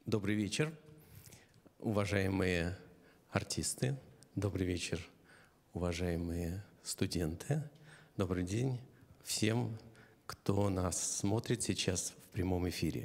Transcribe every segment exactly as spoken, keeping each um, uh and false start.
Добрый вечер, уважаемые артисты. Добрый вечер, уважаемые студенты. Добрый день всем, кто нас смотрит сейчас в прямом эфире.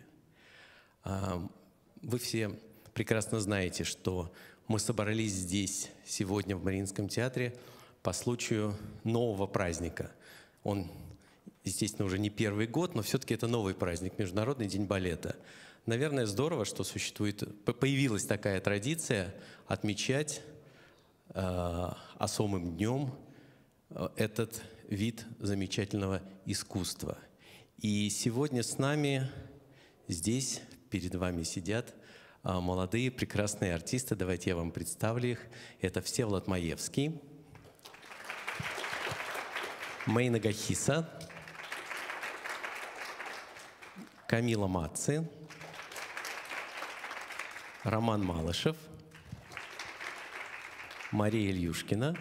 Вы все прекрасно знаете, что мы собрались здесь сегодня в Мариинском театре по случаю нового праздника. Он, естественно, уже не первый год, но все-таки это новый праздник — Международный день балета. Наверное, здорово, что существует, появилась такая традиция отмечать э, особым днем этот вид замечательного искусства. И сегодня с нами здесь, перед вами сидят э, молодые прекрасные артисты. Давайте я вам представлю их. Это Всеволод Маевский, Мейна Гахиса, Камила Маци, Роман Малышев, Мария Ильюшкина,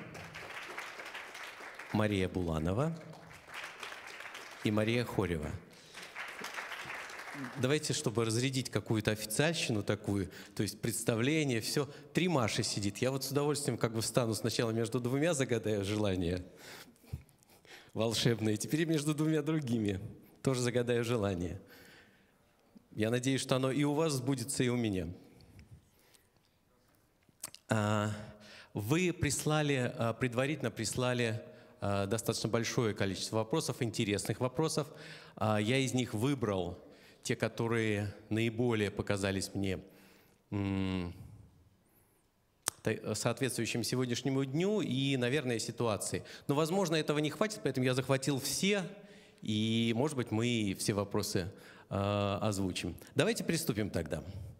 Мария Буланова и Мария Хорева. Давайте, чтобы разрядить какую-то официальщину такую, то есть представление, все. Три Маши сидит. Я вот с удовольствием как бы встану сначала между двумя, загадаю желание волшебное, теперь между двумя другими тоже загадаю желание. Я надеюсь, что оно и у вас сбудется, и у меня. Вы прислали, предварительно прислали достаточно большое количество вопросов, интересных вопросов. Я из них выбрал те, которые наиболее показались мне соответствующим сегодняшнему дню и, наверное, ситуации. Но, возможно, этого не хватит, поэтому я захватил все, и, может быть, мы все вопросы озвучим. Давайте приступим тогда.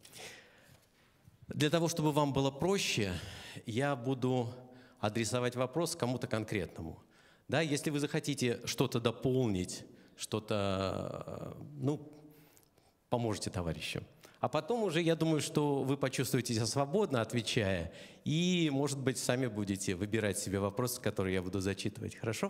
Для того, чтобы вам было проще, я буду адресовать вопрос кому-то конкретному. Да, если вы захотите что-то дополнить, что-то, ну, поможете товарищу. А потом уже, я думаю, что вы почувствуете себя свободно, отвечая, и, может быть, сами будете выбирать себе вопросы, которые я буду зачитывать. Хорошо?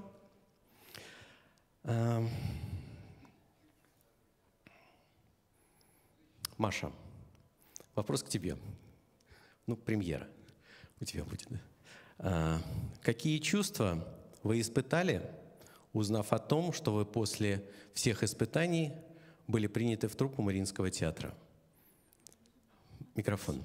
Маша, вопрос к тебе. Ну, премьера у тебя будет. Да? А, какие чувства вы испытали, узнав о том, что вы после всех испытаний были приняты в труппу Мариинского театра? Микрофон.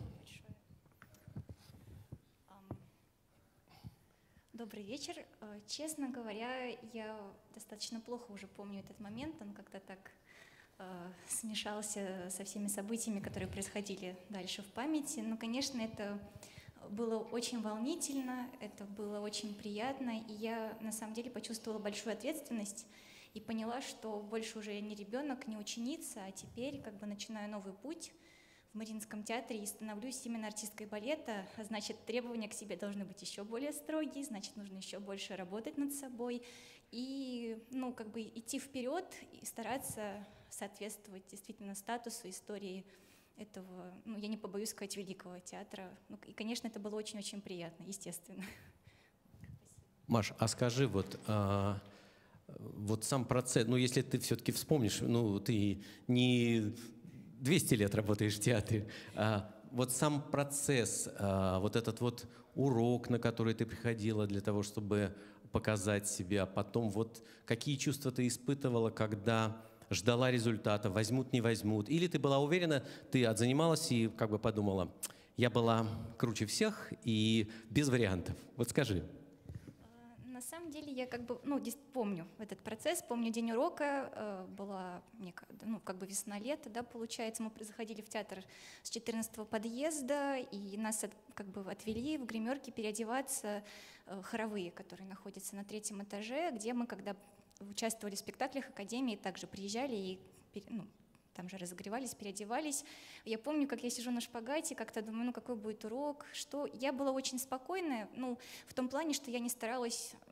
Добрый вечер. Честно говоря, я достаточно плохо уже помню этот момент. Он как-то так э, смешался со всеми событиями, которые происходили дальше в памяти. Но, конечно, это было очень волнительно, это было очень приятно. И я, на самом деле, почувствовала большую ответственность и поняла, что больше уже не ребенок, не ученица, а теперь как бы начинаю новый путь в Мариинском театре и становлюсь именно артисткой балета, а значит, требования к себе должны быть еще более строгие, значит, нужно еще больше работать над собой и, ну, как бы идти вперед и стараться соответствовать действительно статусу, истории этого, ну, я не побоюсь сказать, великого театра. Ну, и, конечно, это было очень-очень приятно, естественно. Маш, а скажи, вот, а, вот сам процесс, ну, если ты все-таки вспомнишь, ну, ты не двести лет работаешь в театре. А, вот сам процесс, а, вот этот вот урок, на который ты приходила для того, чтобы показать себя, потом вот какие чувства ты испытывала, когда ждала результата, возьмут, не возьмут, или ты была уверена, ты отзанималась и как бы подумала, я была круче всех и без вариантов. Вот скажи. На самом деле я как бы, ну, помню этот процесс, помню день урока, э, была, ну, как бы весна-лето, да, получается, мы заходили в театр с четырнадцатого подъезда, и нас от, как бы отвели в гримерки переодеваться э, хоровые, которые находятся на третьем этаже, где мы, когда участвовали в спектаклях Академии, также приезжали и, ну, там же разогревались, переодевались. Я помню, как я сижу на шпагате, как-то думаю, ну какой будет урок, что... Я была очень спокойная, ну, в том плане, что я не старалась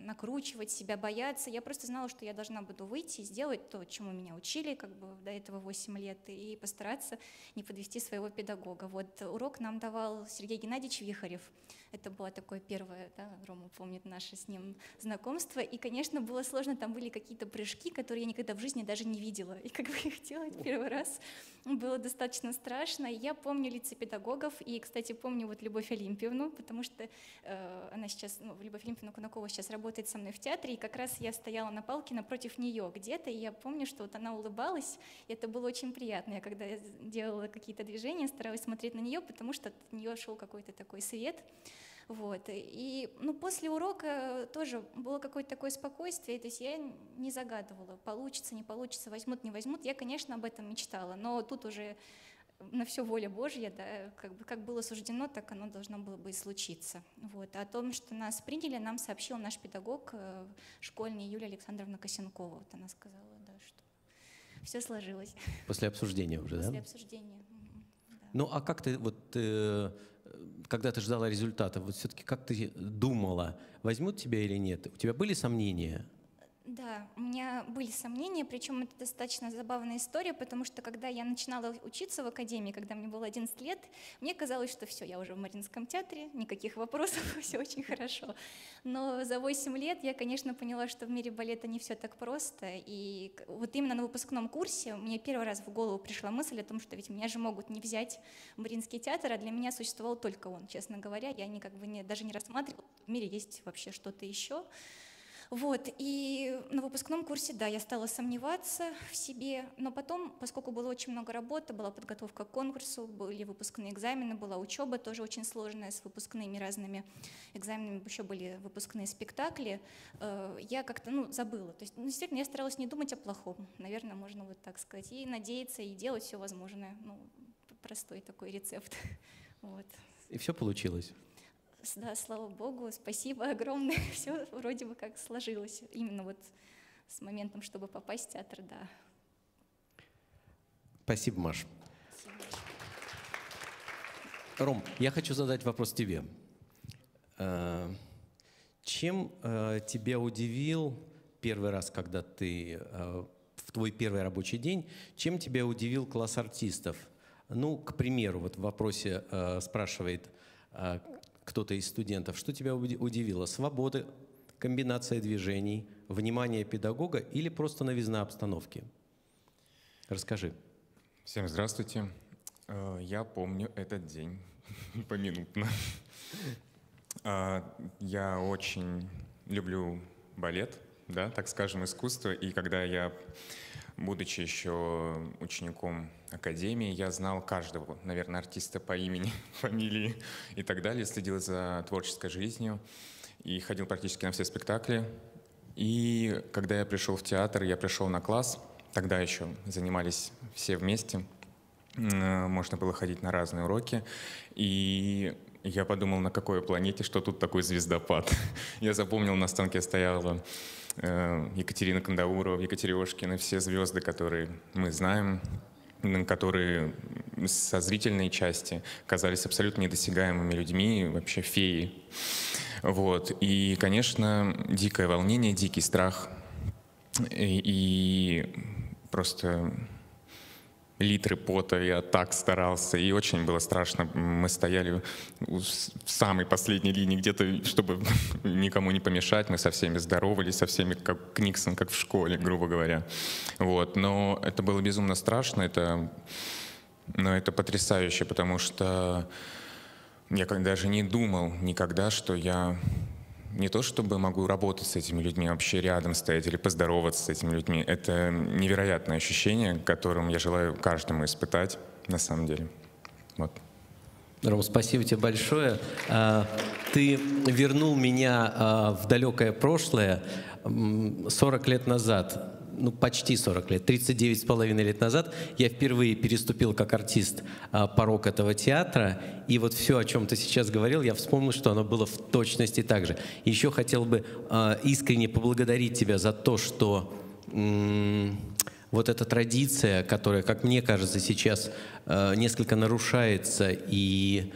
накручивать себя, бояться. Я просто знала, что я должна буду выйти и сделать то, чему меня учили как бы до этого восемь лет, и постараться не подвести своего педагога. Вот урок нам давал Сергей Геннадьевич Вихарев. Это было такое первое, да, Рома помнит наше с ним знакомство. И, конечно, было сложно, там были какие-то прыжки, которые я никогда в жизни даже не видела. И как бы их делать первый раз было достаточно страшно. Я помню лица педагогов, и, кстати, помню вот Любовь Олимпиевну, потому что э, она сейчас, ну, Любовь Олимпиевна Кунакова сейчас работает со мной в театре, и как раз я стояла на палке напротив нее где-то, и я помню, что вот она улыбалась, и это было очень приятно. Я когда я делала какие-то движения, старалась смотреть на нее, потому что от нее шел какой-то такой свет. Вот. И ну, после урока тоже было какое-то такое спокойствие, то есть я не загадывала, получится, не получится, возьмут, не возьмут. Я, конечно, об этом мечтала, но тут уже на все воля Божья, да, как бы как было суждено, так оно должно было бы и случиться. Вот. А о том, что нас приняли, нам сообщил наш педагог школьный Юлия Александровна Косенкова. Вот она сказала, да, что все сложилось. После обсуждения уже, После да? После обсуждения. Да. Ну, а как ты вот... Э... Когда ты ждала результата, вот все-таки как ты думала, возьмут тебя или нет? У тебя были сомнения? Да, у меня были сомнения, причем это достаточно забавная история, потому что когда я начинала учиться в академии, когда мне было одиннадцать лет, мне казалось, что все, я уже в Мариинском театре, никаких вопросов, все очень хорошо. Но за восемь лет я, конечно, поняла, что в мире балета не все так просто. И вот именно на выпускном курсе мне первый раз в голову пришла мысль о том, что ведь меня же могут не взять в Мариинский театр, а для меня существовал только он, честно говоря. Я не, как бы не, даже не рассматривала, в мире есть вообще что-то еще. Вот, и на выпускном курсе, да, я стала сомневаться в себе, но потом, поскольку было очень много работы, была подготовка к конкурсу, были выпускные экзамены, была учеба тоже очень сложная с выпускными разными экзаменами, еще были выпускные спектакли, я как-то, ну, забыла. То есть, ну, действительно, я старалась не думать о плохом, наверное, можно вот так сказать, и надеяться, и делать все возможное. Ну, простой такой рецепт. Вот. И все получилось? Да, слава Богу, спасибо огромное. Все вроде бы как сложилось. Именно вот с моментом, чтобы попасть в театр, да. Спасибо, Маш. Спасибо. Ром, я хочу задать вопрос тебе. Чем тебя удивил первый раз, когда ты, в твой первый рабочий день, чем тебя удивил класс артистов? Ну, к примеру, вот в вопросе спрашивает кто-то из студентов, что тебя удивило? Свобода, комбинация движений, внимание педагога или просто новизна обстановки? Расскажи. Всем здравствуйте. Я помню этот день поминутно. Я очень люблю балет, да, так скажем, искусство. И когда я, будучи еще учеником академии, я знал каждого, наверное, артиста по имени, фамилии и так далее, следил за творческой жизнью и ходил практически на все спектакли. И когда я пришел в театр, я пришел на класс, тогда еще занимались все вместе, можно было ходить на разные уроки, и я подумал, на какой планете, что тут такой звездопад. Я запомнил, на станке стояла Екатерина Кандаурова, Екатерёшкина, все звезды, которые мы знаем, которые со зрительной части казались абсолютно недосягаемыми людьми, вообще феи. Вот. И, конечно, дикое волнение, дикий страх и, и просто литры пота, я так старался, и очень было страшно. Мы стояли в самой последней линии где-то, чтобы никому не помешать. Мы со всеми здоровались, со всеми как Никсон, как в школе, грубо говоря. Вот. Но это было безумно страшно, это, но это потрясающе, потому что я даже не думал никогда, что я не то чтобы могу работать с этими людьми, вообще рядом стоять или поздороваться с этими людьми. Это невероятное ощущение, которым я желаю каждому испытать, на самом деле. Вот. Ром, спасибо тебе большое. Ты вернул меня в далекое прошлое сорок лет назад. Ну, почти сорок лет, тридцать девять с половиной лет назад я впервые переступил как артист а, порог этого театра, и вот все, о чем ты сейчас говорил, я вспомнил, что оно было в точности так же. Еще хотел бы а, искренне поблагодарить тебя за то, что м- вот эта традиция, которая, как мне кажется, сейчас а, несколько нарушается, и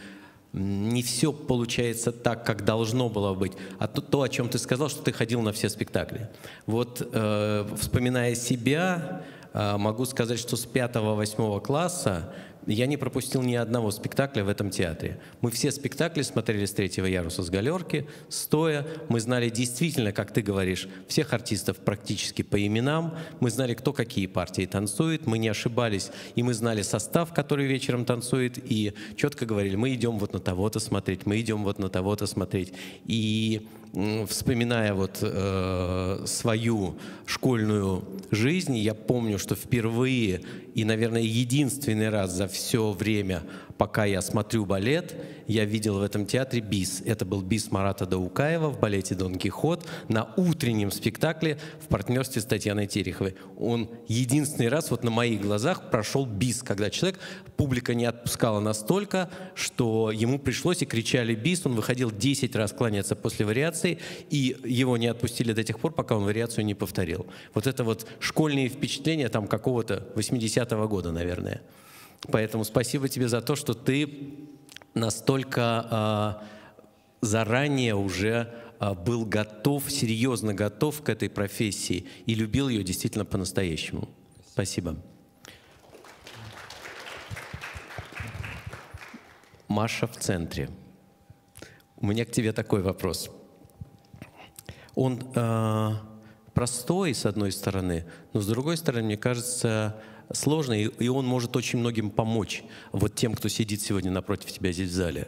не все получается так, как должно было быть. А то, то, о чем ты сказал, что ты ходил на все спектакли. Вот, э, вспоминая себя, э, могу сказать, что с пятого-восьмого класса я не пропустил ни одного спектакля в этом театре. Мы все спектакли смотрели с третьего яруса с галерки, стоя. Мы знали действительно, как ты говоришь, всех артистов практически по именам. Мы знали, кто какие партии танцует. Мы не ошибались. И мы знали состав, который вечером танцует. И четко говорили, мы идем вот на того-то смотреть, мы идем вот на того-то смотреть. И вспоминая вот э, свою школьную жизнь, я помню, что впервые и, наверное, единственный раз за все время, пока я смотрю балет, я видел в этом театре бис. Это был бис Марата Даукаева в балете «Дон Кихот» на утреннем спектакле в партнерстве с Татьяной Тереховой. Он единственный раз вот на моих глазах прошел бис, когда человек, публика не отпускала настолько, что ему пришлось, и кричали бис, он выходил десять раз кланяться после вариации, и его не отпустили до тех пор, пока он вариацию не повторил. Вот это вот школьные впечатления там какого-то восьмидесятого года, наверное. Поэтому спасибо тебе за то, что ты настолько э, заранее уже э, был готов, серьезно готов к этой профессии и любил ее действительно по-настоящему. Спасибо. Маша в центре. У меня к тебе такой вопрос. Он э, простой, с одной стороны, но с другой стороны, мне кажется, сложный, и он может очень многим помочь, вот тем, кто сидит сегодня напротив тебя здесь в зале.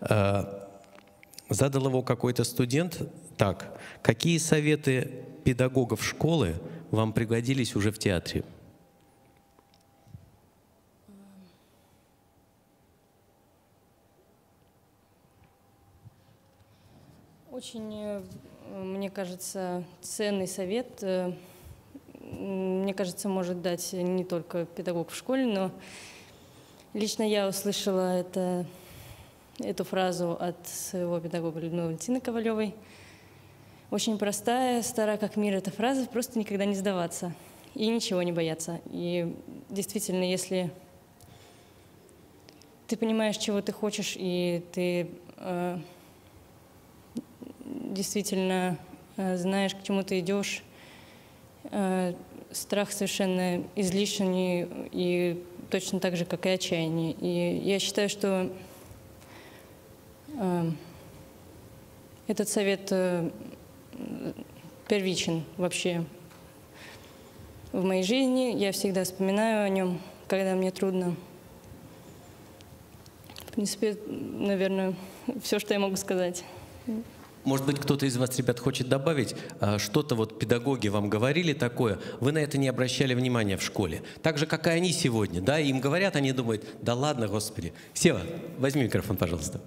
Задал его какой-то студент. Так, какие советы педагогов школы вам пригодились уже в театре? Очень, мне кажется, ценный совет. Мне кажется, может дать не только педагог в школе, но лично я услышала это, эту фразу от своего педагога Людмилы Валентины Ковалевой. Очень простая, старая как мир эта фраза, просто никогда не сдаваться и ничего не бояться. И действительно, если ты понимаешь, чего ты хочешь, и ты э, действительно э, знаешь, к чему ты идешь, страх совершенно излишен и, и точно так же, как и отчаяние. И я считаю, что э, этот совет э, первичен вообще в моей жизни. Я всегда вспоминаю о нем, когда мне трудно. В принципе, наверное, все, что я могу сказать. Может быть, кто-то из вас, ребят, хочет добавить, что-то вот педагоги вам говорили такое, вы на это не обращали внимания в школе. Так же, как и они сегодня, да, им говорят, они думают, да ладно, Господи. Сева, возьми микрофон, пожалуйста.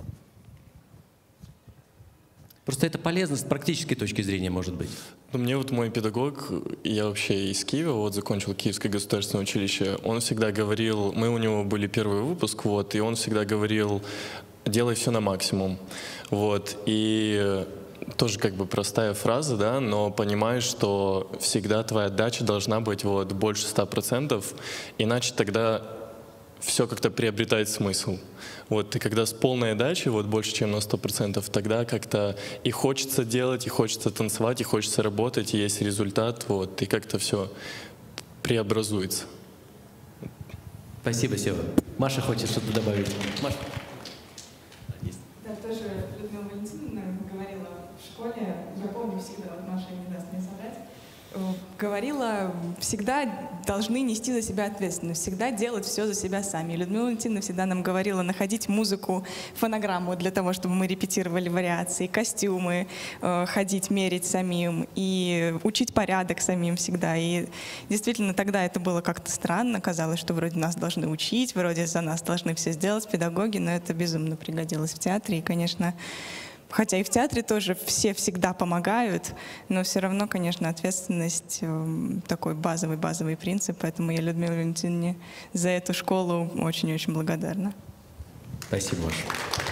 Просто это полезно с практической точки зрения, может быть. Ну, мне вот мой педагог, я вообще из Киева, вот закончил Киевское государственное училище, он всегда говорил, мы у него были первый выпуск, вот, и он всегда говорил, делай все на максимум. Вот, и тоже как бы простая фраза, да, но понимаешь, что всегда твоя отдача должна быть вот больше ста процентов, иначе тогда все как-то приобретает смысл. Вот, и когда с полной отдачей, вот больше, чем на сто процентов, тогда как-то и хочется делать, и хочется танцевать, и хочется работать, и есть результат, вот, и как-то все преобразуется. Спасибо, Сева. Маша хочет что-то добавить. Маша. Да, тоже Людмила Валентиновна говорила в школе, я помню всегда, вот Маша не даст мне соврать, говорила, всегда должны нести за себя ответственность, всегда делать все за себя сами. И Людмила Валентиновна всегда нам говорила находить музыку, фонограмму для того, чтобы мы репетировали вариации, костюмы, ходить, мерить самим и учить порядок самим всегда. И действительно тогда это было как-то странно, казалось, что вроде нас должны учить, вроде за нас должны все сделать педагоги, но это безумно пригодилось в театре. И, конечно, хотя и в театре тоже все всегда помогают, но все равно, конечно, ответственность э, такой базовый-базовый принцип, поэтому я Людмиле Валентиновне за эту школу очень-очень благодарна. Спасибо, Маша.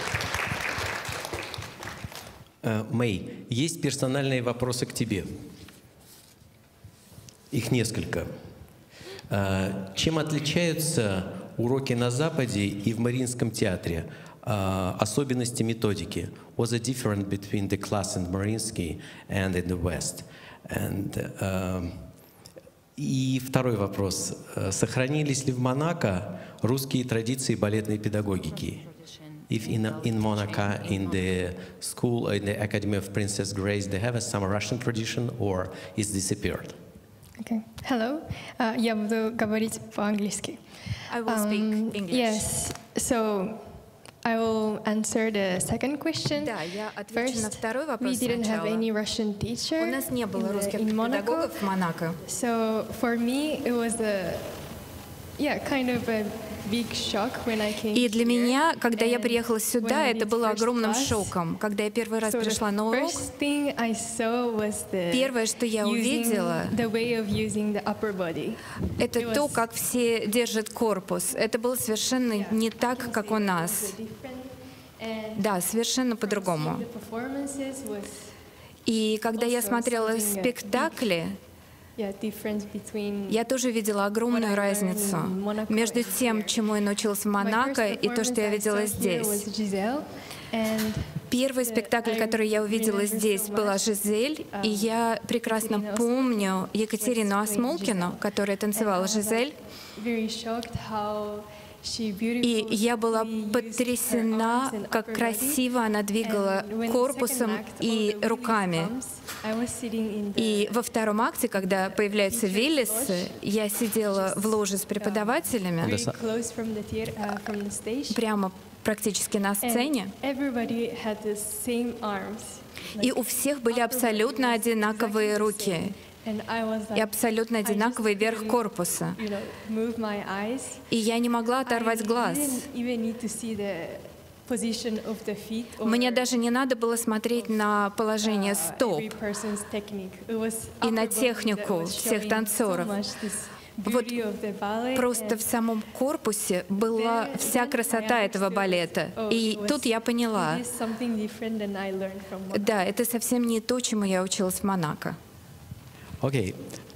Э, Мэй, есть персональные вопросы к тебе. Их несколько. Э, чем отличаются уроки на Западе и в Мариинском театре? uh, особенности методики. Was it different between the class in Mariinsky and in the West? And, uh, и второй вопрос. Сохранились ли в Монако русские традиции балетной педагогики? If in, in Monaco, in the school, in the Academy of Princess Grace, they have some Russian tradition or is disappeared? Okay. Hello. Uh, я буду говорить по-английски. I will speak Um, English. Yes. So I will answer the second question. Да, я отвечу на второй вопрос we didn't have сначала. any Russian teacher У нас не было in, the- русских in Monaco. педагогов в Монако. So for me, it was a yeah, kind of a big shock when I came И для here. меня, когда я And приехала сюда, when I это did было first огромным class, шоком. Когда я первый раз so the пришла на урок, first thing I saw was the первое, что я using увидела, the way of using the upper body. это It то, was- как все держат корпус. Это было совершенно не так, как у нас. Да, совершенно по-другому. И когда я смотрела спектакли, я тоже видела огромную разницу между тем, чему я научилась в Монако, и то, что я видела здесь. Первый спектакль, который я увидела здесь, была «Жизель», и я прекрасно помню Екатерину Осмолкину, которая танцевала «Жизель», и я была потрясена, как красиво она двигала корпусом и руками. И во втором акте, когда появляются Виллисы, я сидела в ложе с преподавателями, прямо практически на сцене, и у всех были абсолютно одинаковые руки и абсолютно одинаковый верх корпуса. И я не могла оторвать глаз. Мне даже не надо было смотреть на положение стоп и на технику всех танцоров. Вот просто в самом корпусе была вся красота этого балета. И тут я поняла, да, это совсем не то, чему я училась в Монако. Okay.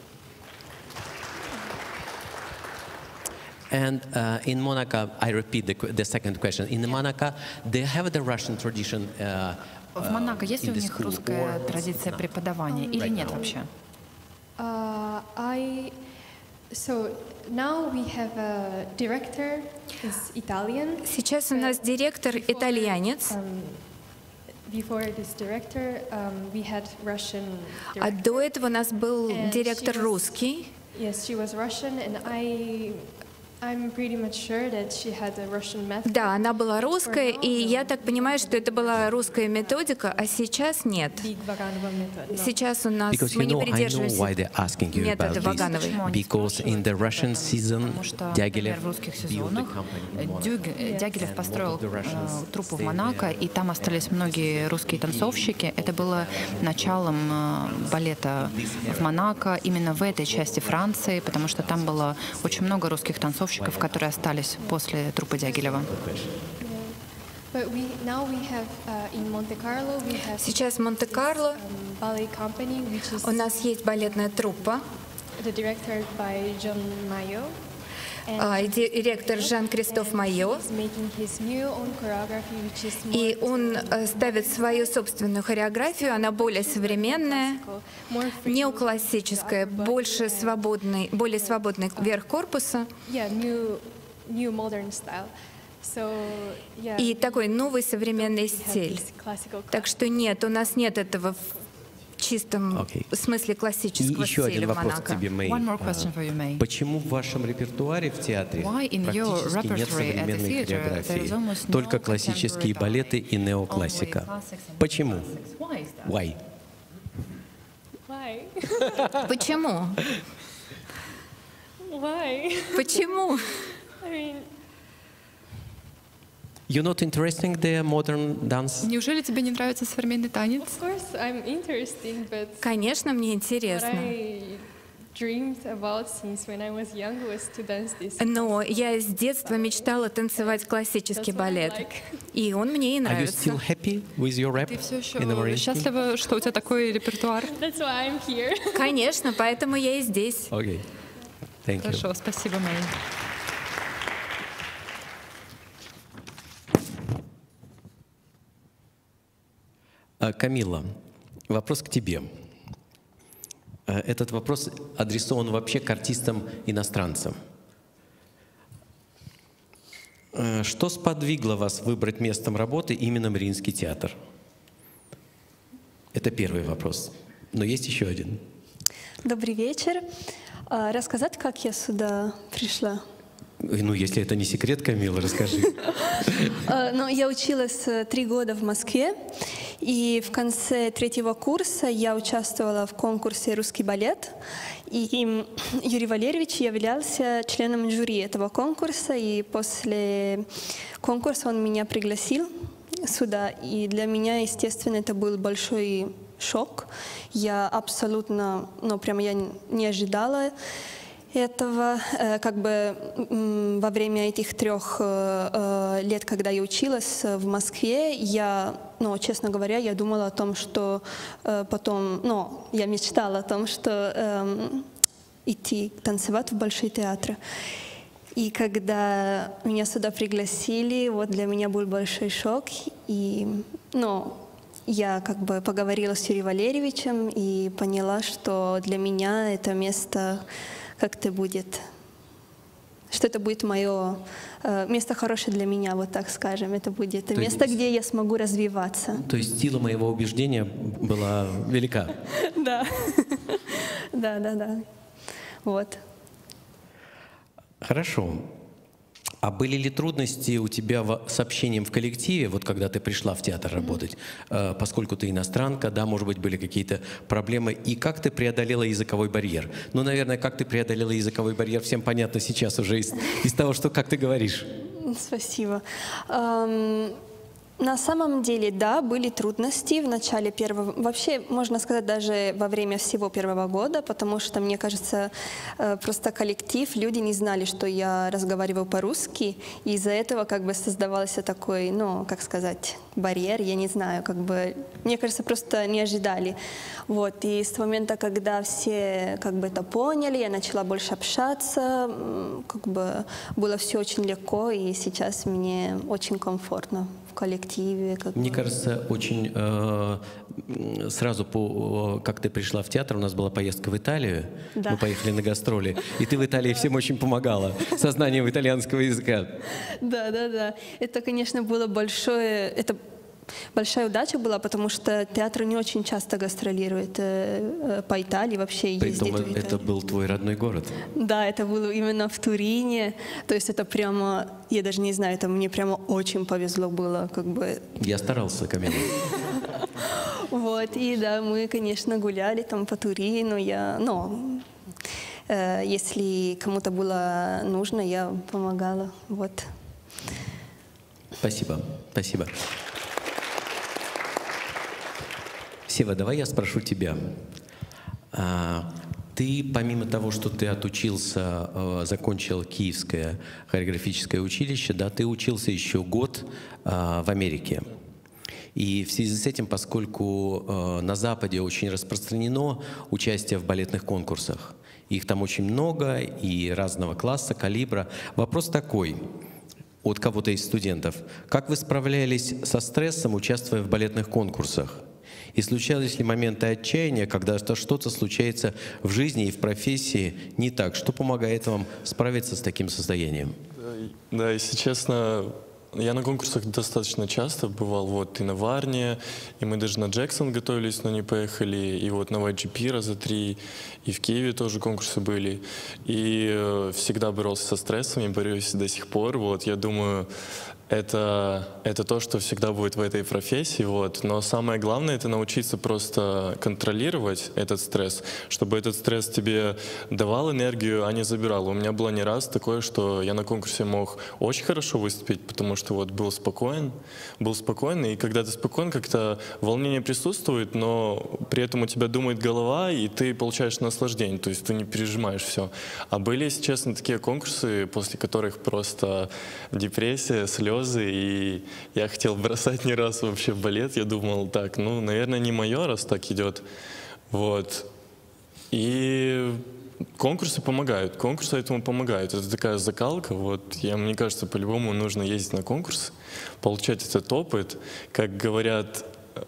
And uh, in Monaco, I repeat the, the second question. In Monaco, they have the Russian tradition. Uh, В Монако есть ли in у the них school русская or традиция not? преподавания или Right нет now. вообще? Uh, I so now we have a director is Italian. Сейчас у нас директор итальянец, Um, before this director, um, we had Russian а director. до этого у нас был And директор she was- русский. Yes, she was Russian, and I, I'm pretty much sure that she had a Russian method. Да, она была русская, и я так понимаю, что это была русская методика, а сейчас нет. Big Vaganova method. No. Сейчас у нас Because мы you не know, I know придерживаемся why they're asking you метода about Вагановой. this. Because in the Russian season, Потому что, Дягилев например, в русских built the сезонах company in Monaco. Дюг- Дягилев And построил one of the Russians э, труппу в stayed Монако, there. и там остались многие русские танцовщики. Это было началом э, балета в Монако, именно в этой части Франции, потому что там было очень много русских танцовщиков, которые остались после труппы Дягилева. But we now we have uh, in Monte Carlo we have Сейчас в Монте-Карло um, ballet company which is у нас есть балетная труппа, the director by John Mayo. And а, и директор Жан-Кристоф Майо, he's making his new own choreography, which is more и он э, ставит свою собственную хореографию, она более современная, more free, неоклассическая, больше свободный, более свободный верх корпуса yeah, new new modern style. So yeah, и такой новый современный we have стиль. this classical Так что нет, у нас нет этого в чистом Окей. смысле И классического еще один стиля в вопрос к Монако. тебе, Мэй. One more А, question for you, May. Почему в вашем репертуаре в театре Why in your практически нет repertory at the современной theater there is хореографии? almost no Только классические contemporary балеты и ballet, неоклассика. only classics and Почему? classics? Why is that? Why? Why? Почему? Why? Почему? I mean, You're not interested in the modern dance? Неужели тебе не нравится современный танец? of course, I'm interested, but Конечно, мне what интересно. I dreamed about since when I was young was to dance this. Но я с детства мечтала танцевать классический That's what I балет. like. И он мне и Are you нравится. still happy with your rap Ты все еще in the Mariinsky? счастлива, что у тебя такой репертуар? That's why I'm here. Конечно, поэтому я и здесь. Okay. Thank you. Хорошо, спасибо, Мэй. Камилла, вопрос к тебе. Этот вопрос адресован вообще к артистам-иностранцам. Что сподвигло вас выбрать местом работы именно Мариинский театр? Это первый вопрос. Но есть еще один. Добрый вечер. Рассказать, как я сюда пришла? Ну, если это не секрет, Камилла, расскажи. Ну, я училась три года в Москве, и в конце третьего курса я участвовала в конкурсе «Русский балет», и Юрий Валерьевич являлся членом жюри этого конкурса, и после конкурса он меня пригласил сюда, и для меня, естественно, это был большой шок. Я абсолютно, ну, прямо я не ожидала этого, как бы во время этих трех лет, когда я училась в Москве, я, ну, честно говоря, я думала о том, что потом, ну, я мечтала о том, что эм, идти танцевать в большие театры. И когда меня сюда пригласили, вот для меня был большой шок, и, ну, я как бы поговорила с Юрием Валерьевичем и поняла, что для меня это место как-то будет, что это будет мое э, место хорошее для меня, вот так скажем. Это будет то место, есть, где я смогу развиваться. То есть сила моего убеждения была велика. Да, да, да, да. Вот. Хорошо. А были ли трудности у тебя с общением в коллективе, вот когда ты пришла в театр работать, mm-hmm. поскольку ты иностранка, да, может быть, были какие-то проблемы, и как ты преодолела языковой барьер? Ну, наверное, как ты преодолела языковой барьер, всем понятно сейчас уже из, из того, что как ты говоришь. Спасибо. Um... На самом деле, да, были трудности в начале первого, вообще, можно сказать, даже во время всего первого года, потому что, мне кажется, просто коллектив, люди не знали, что я разговариваю по-русски, и из-за этого как бы создавался такой, ну, как сказать, барьер, я не знаю, как бы, мне кажется, просто не ожидали. Вот, и с момента, когда все как бы это поняли, я начала больше общаться, как бы было все очень легко, и сейчас мне очень комфортно в коллективе. Как Мне бы. кажется, очень э, сразу, по, как ты пришла в театр, у нас была поездка в Италию, да. Мы поехали на гастроли, и ты в Италии всем очень помогала со знанием итальянского языка. Да, да, да. Это, конечно, было большое, это большая удача была, потому что театр не очень часто гастролирует э, по Италии, вообще ездит Притом, в Италию. Это был твой родной город? Да, это было именно в Турине. То есть это прямо, я даже не знаю, это мне прямо очень повезло было, как бы. Я старался, Камилла. Вот, и да, мы, конечно, гуляли там по Турину. Я, ну, э, если кому-то было нужно, я помогала. Вот. Спасибо, спасибо. Сева, давай я спрошу тебя. Ты, помимо того, что ты отучился, закончил Киевское хореографическое училище, да, ты учился еще год в Америке. И в связи с этим, поскольку на Западе очень распространено участие в балетных конкурсах, их там очень много и разного класса, калибра, вопрос такой от кого-то из студентов. Как вы справлялись со стрессом, участвуя в балетных конкурсах? И случались ли моменты отчаяния, когда что-то случается в жизни и в профессии не так? Что помогает вам справиться с таким состоянием? Да, если честно, я на конкурсах достаточно часто бывал. Вот и на Варне, и мы даже на Джексон готовились, но не поехали. И вот на вай джи пи раза три, и в Киеве тоже конкурсы были. И э, всегда боролся со стрессом, и борюсь до сих пор. Вот, я думаю, Это, это то, что всегда будет в этой профессии, вот. Но самое главное — это научиться просто контролировать этот стресс, чтобы этот стресс тебе давал энергию, а не забирал. У меня было не раз такое, что я на конкурсе мог очень хорошо выступить, потому что вот был спокоен, был спокойный, и когда ты спокоен, как-то волнение присутствует, но при этом у тебя думает голова, и ты получаешь наслаждение, то есть ты не пережимаешь все. А были, если честно, такие конкурсы, после которых просто депрессия, слезы, и я хотел бросать не раз вообще балет. Я думал, так, ну, наверное, не мое, раз так идет. Вот. И конкурсы помогают. Конкурсы этому помогают. Это такая закалка. Вот. Я, мне кажется, по-любому нужно ездить на конкурсы, получать этот опыт. Как говорят,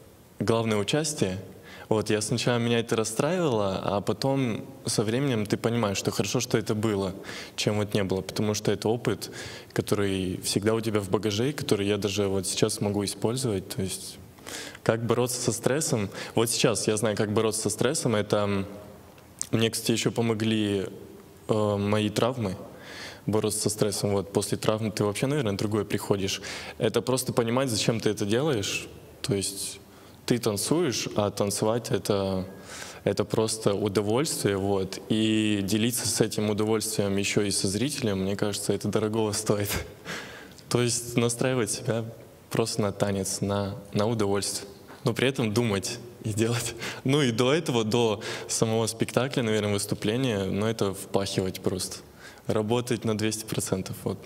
главное участие. Вот, я сначала меня это расстраивало, а потом со временем ты понимаешь, что хорошо, что это было, чем вот не было, потому что это опыт, который всегда у тебя в багаже, который я даже вот сейчас могу использовать. То есть как бороться со стрессом? Вот сейчас я знаю, как бороться со стрессом. Это мне, кстати, еще помогли э, мои травмы. Бороться со стрессом. Вот после травмы ты вообще, наверное, другое приходишь. Это просто понимать, зачем ты это делаешь. То есть ты танцуешь, а танцевать это, это просто удовольствие. Вот. И делиться с этим удовольствием еще и со зрителем, мне кажется, это дорогого стоит. То есть настраивать себя просто на танец, на, на удовольствие. Но при этом думать и делать. Ну и до этого, до самого спектакля, наверное, выступления, ну это впахивать просто. Работать на двести процентов. Вот.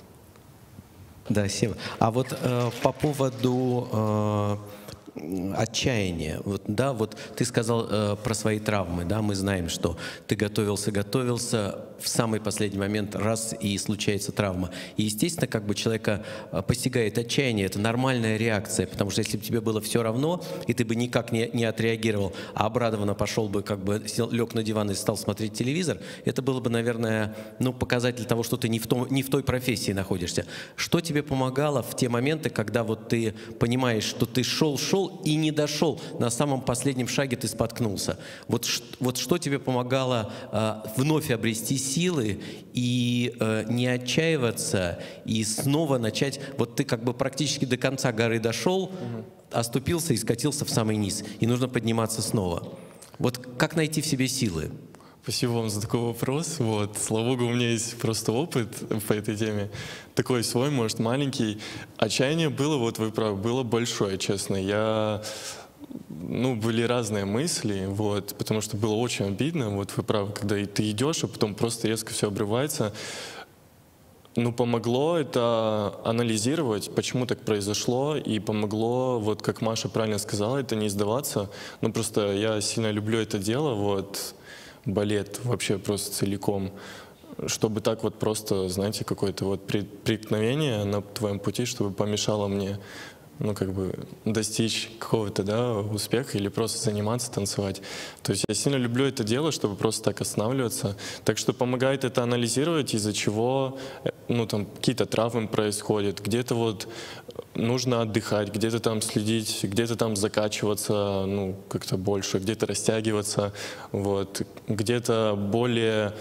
Да, Сева. А вот э, по поводу э, отчаяния. Вот, да, вот ты сказал э, про свои травмы. Да, мы знаем, что ты готовился, готовился, в самый последний момент раз и случается травма. И, естественно, как бы человека постигает отчаяние. Это нормальная реакция, потому что если бы тебе было все равно, и ты бы никак не, не отреагировал, а обрадованно пошел бы, как бы сел, лег на диван и стал смотреть телевизор, это было бы, наверное, ну, показатель того, что ты не в, том, не в той профессии находишься. Что тебе помогало в те моменты, когда вот ты понимаешь, что ты шел-шел и не дошел, на самом последнем шаге ты споткнулся? Вот, вот что тебе помогало э, вновь обрести силы и э, не отчаиваться, и снова начать, вот ты как бы практически до конца горы дошел, угу. оступился и скатился в самый низ, и нужно подниматься снова. Вот как найти в себе силы? Спасибо вам за такой вопрос. Вот. Слава Богу, у меня есть просто опыт по этой теме. Такой свой, может, маленький. Отчаяние было, вот вы правы, было большое, честно. Я... Ну, были разные мысли, вот, потому что было очень обидно, вот вы правы, когда ты идешь, а потом просто резко все обрывается. Ну, помогло это анализировать, почему так произошло, и помогло, вот как Маша правильно сказала, это не сдаваться. Ну, просто я сильно люблю это дело, вот, балет вообще просто целиком, чтобы так вот просто, знаете, какое-то вот преткновение на твоем пути, чтобы помешало мне, ну, как бы достичь какого-то, да, успеха или просто заниматься, танцевать. То есть я сильно люблю это дело, чтобы просто так останавливаться. Так что помогает это анализировать, из-за чего, ну, там, какие-то травмы происходят, где-то вот нужно отдыхать, где-то там следить, где-то там закачиваться, ну, как-то больше, где-то растягиваться, вот, где-то более...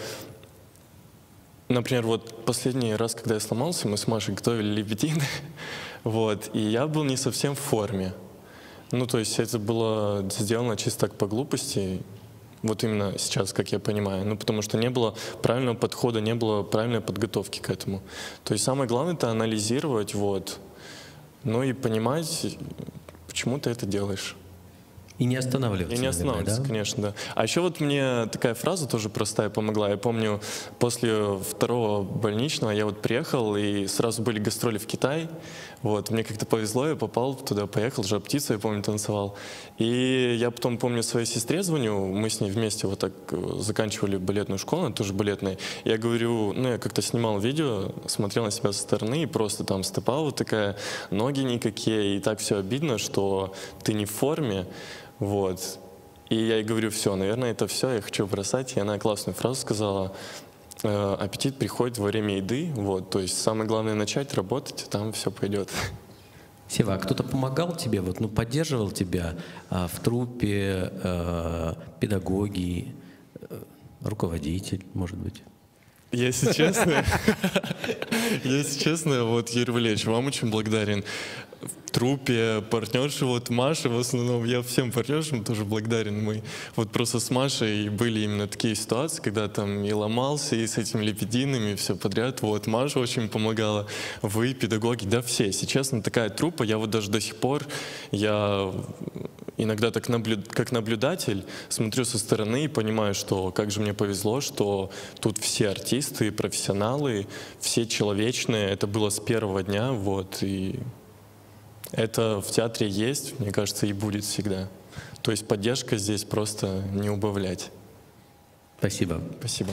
Например, вот последний раз, когда я сломался, мы с Машей готовили лебедины, вот, и я был не совсем в форме. Ну, то есть это было сделано чисто так по глупости, вот именно сейчас, как я понимаю. Ну, потому что не было правильного подхода, не было правильной подготовки к этому. То есть самое главное — это анализировать, вот, ну и понимать, почему ты это делаешь. И не останавливаться. И не останавливаться, да? Конечно, да. А еще вот мне такая фраза тоже простая помогла. Я помню, после второго больничного я вот приехал, и сразу были гастроли в Китай. Вот, мне как-то повезло, я попал туда, поехал, Жар птицу, я помню, танцевал. И я потом, помню, своей сестре звоню, мы с ней вместе вот так заканчивали балетную школу, она тоже балетная. Я говорю, ну, я как-то снимал видео, смотрел на себя со стороны, и просто там стопа вот такая, ноги никакие, и так все обидно, что ты не в форме. Вот. И я ей говорю, все, наверное, это все, я хочу бросать. И она классную фразу сказала: э, аппетит приходит во время еды. Вот. То есть самое главное — начать работать, и там все пойдет. Сева, а кто-то помогал тебе, вот, ну, поддерживал тебя а, в труппе, а, педагоги, а, руководитель, может быть? Если честно, если честно, вот, Юрий Валерьевич, вам очень благодарен. В труппе, партнерши, вот Маша, в основном, я всем партнершам тоже благодарен. Мы вот просто с Машей были именно такие ситуации, когда там и ломался, и с этими лебединами, и все подряд. Вот Маша очень помогала, вы, педагоги, да, все. Если честно, такая труппа, я вот даже до сих пор, я иногда так наблюд... как наблюдатель смотрю со стороны и понимаю, что как же мне повезло, что тут все артисты, профессионалы, все человечные. Это было с первого дня, вот, и это в театре есть, мне кажется, и будет всегда. То есть поддержка здесь просто не убавлять. Спасибо. Спасибо.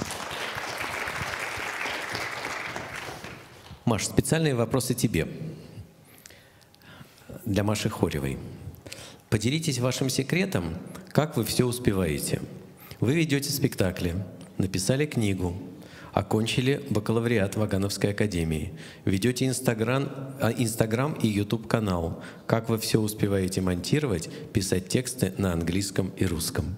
Маш, специальные вопросы тебе. Для Маши Хоревой. Поделитесь вашим секретом, как вы все успеваете. Вы ведете спектакли, написали книгу, окончили бакалавриат в Вагановской академии, ведете Инстаграм, Инстаграм и Ютуб-канал. Как вы все успеваете монтировать, писать тексты на английском и русском?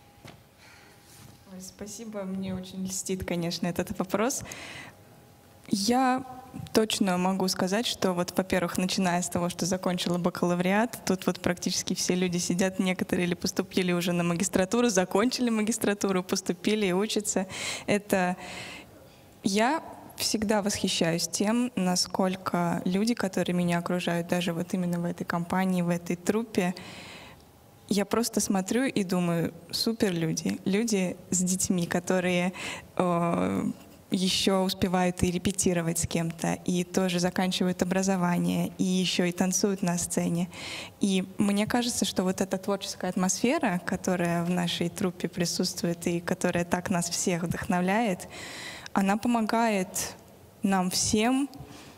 Ой, спасибо, мне очень льстит, конечно, этот вопрос. Я точно могу сказать, что вот, во-первых, начиная с того, что закончила бакалавриат, тут вот практически все люди сидят, некоторые или поступили уже на магистратуру, закончили магистратуру, поступили и учатся. Это я всегда восхищаюсь тем, насколько люди, которые меня окружают, даже вот именно в этой компании, в этой труппе, я просто смотрю и думаю, супер люди, люди с детьми, которые э, еще успевают и репетировать с кем-то, и тоже заканчивают образование, и еще и танцуют на сцене. И мне кажется, что вот эта творческая атмосфера, которая в нашей труппе присутствует и которая так нас всех вдохновляет, она помогает нам всем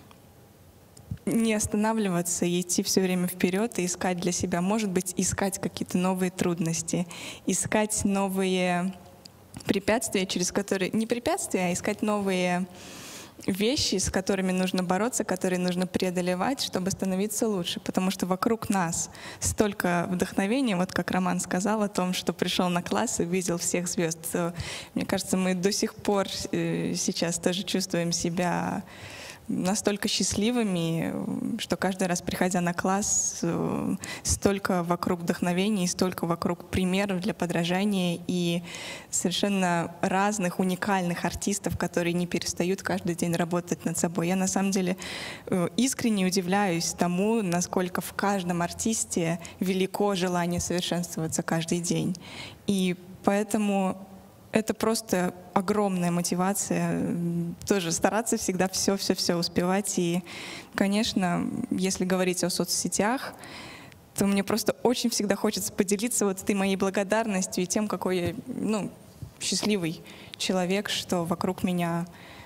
не останавливаться и идти все время вперед и искать для себя, может быть, искать какие-то новые трудности, искать новые препятствия, через которые, не препятствия, а искать новые вещи, с которыми нужно бороться, которые нужно преодолевать, чтобы становиться лучше. Потому что вокруг нас столько вдохновения, вот как Роман сказал о том, что пришел на класс и видел всех звезд. Мне кажется, мы до сих пор сейчас тоже чувствуем себя настолько счастливыми, что каждый раз, приходя на класс, столько вокруг вдохновений, столько вокруг примеров для подражания и совершенно разных уникальных артистов, которые не перестают каждый день работать над собой. Я на самом деле искренне удивляюсь тому, насколько в каждом артисте велико желание совершенствоваться каждый день. И поэтому это просто огромная мотивация, тоже стараться всегда все-все-все успевать. И, конечно, если говорить о соцсетях, то мне просто очень всегда хочется поделиться вот этой моей благодарностью и тем, какой я, ну, счастливый человек, что вокруг меня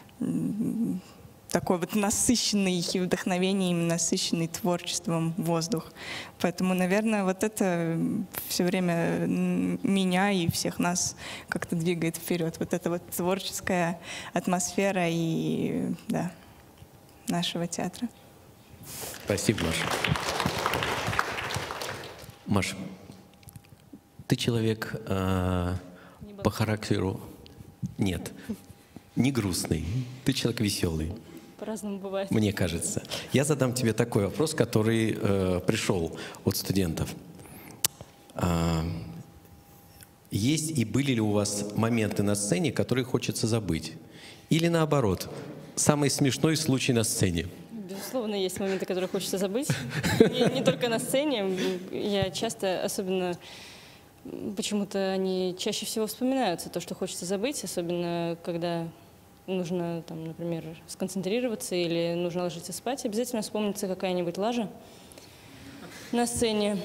такой вот насыщенный вдохновением, насыщенный творчеством воздух. Поэтому, наверное, вот это все время меня и всех нас как-то двигает вперед. Вот эта вот творческая атмосфера и, да, нашего театра. Спасибо, Маша. Маша, ты человек э, по характеру... Нет, не грустный. Ты человек веселый. По-разному бывает. Мне кажется. Я задам тебе такой вопрос, который э, пришел от студентов. А, есть и были ли у вас моменты на сцене, которые хочется забыть? Или наоборот, самый смешной случай на сцене? Безусловно, есть моменты, которые хочется забыть. Не, не только на сцене. Я часто, особенно почему-то они чаще всего вспоминаются, то, что хочется забыть, особенно когда нужно, там, например, сконцентрироваться или нужно ложиться спать, обязательно вспомнится какая-нибудь лажа на сцене.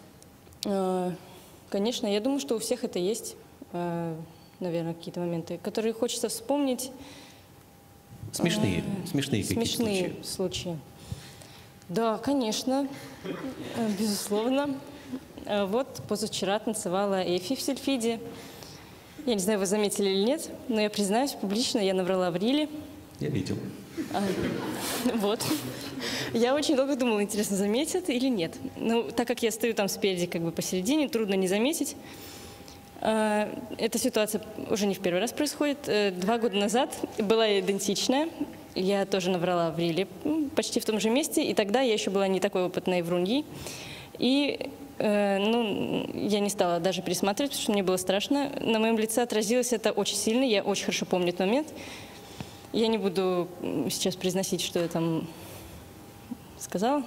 Конечно, я думаю, что у всех это есть, наверное, какие-то моменты, которые хочется вспомнить. Смешные, смешные какие-то Смешные случаи. случаи. Да, конечно, безусловно. Вот позавчера танцевала Эфи в Сильфиде. Я не знаю, вы заметили или нет, но я признаюсь публично, я наврала в риле. Я видел. А, вот. Я очень долго думала, интересно, заметят или нет. Ну, так как я стою там спереди, как бы посередине, трудно не заметить. А, эта ситуация уже не в первый раз происходит. Два года назад была идентичная. Я тоже наврала в риле почти в том же месте, и тогда я еще была не такой опытной вруньей. И ну, я не стала даже пересматривать, потому что мне было страшно. На моем лице отразилось это очень сильно, я очень хорошо помню этот момент. Я не буду сейчас произносить, что я там сказала.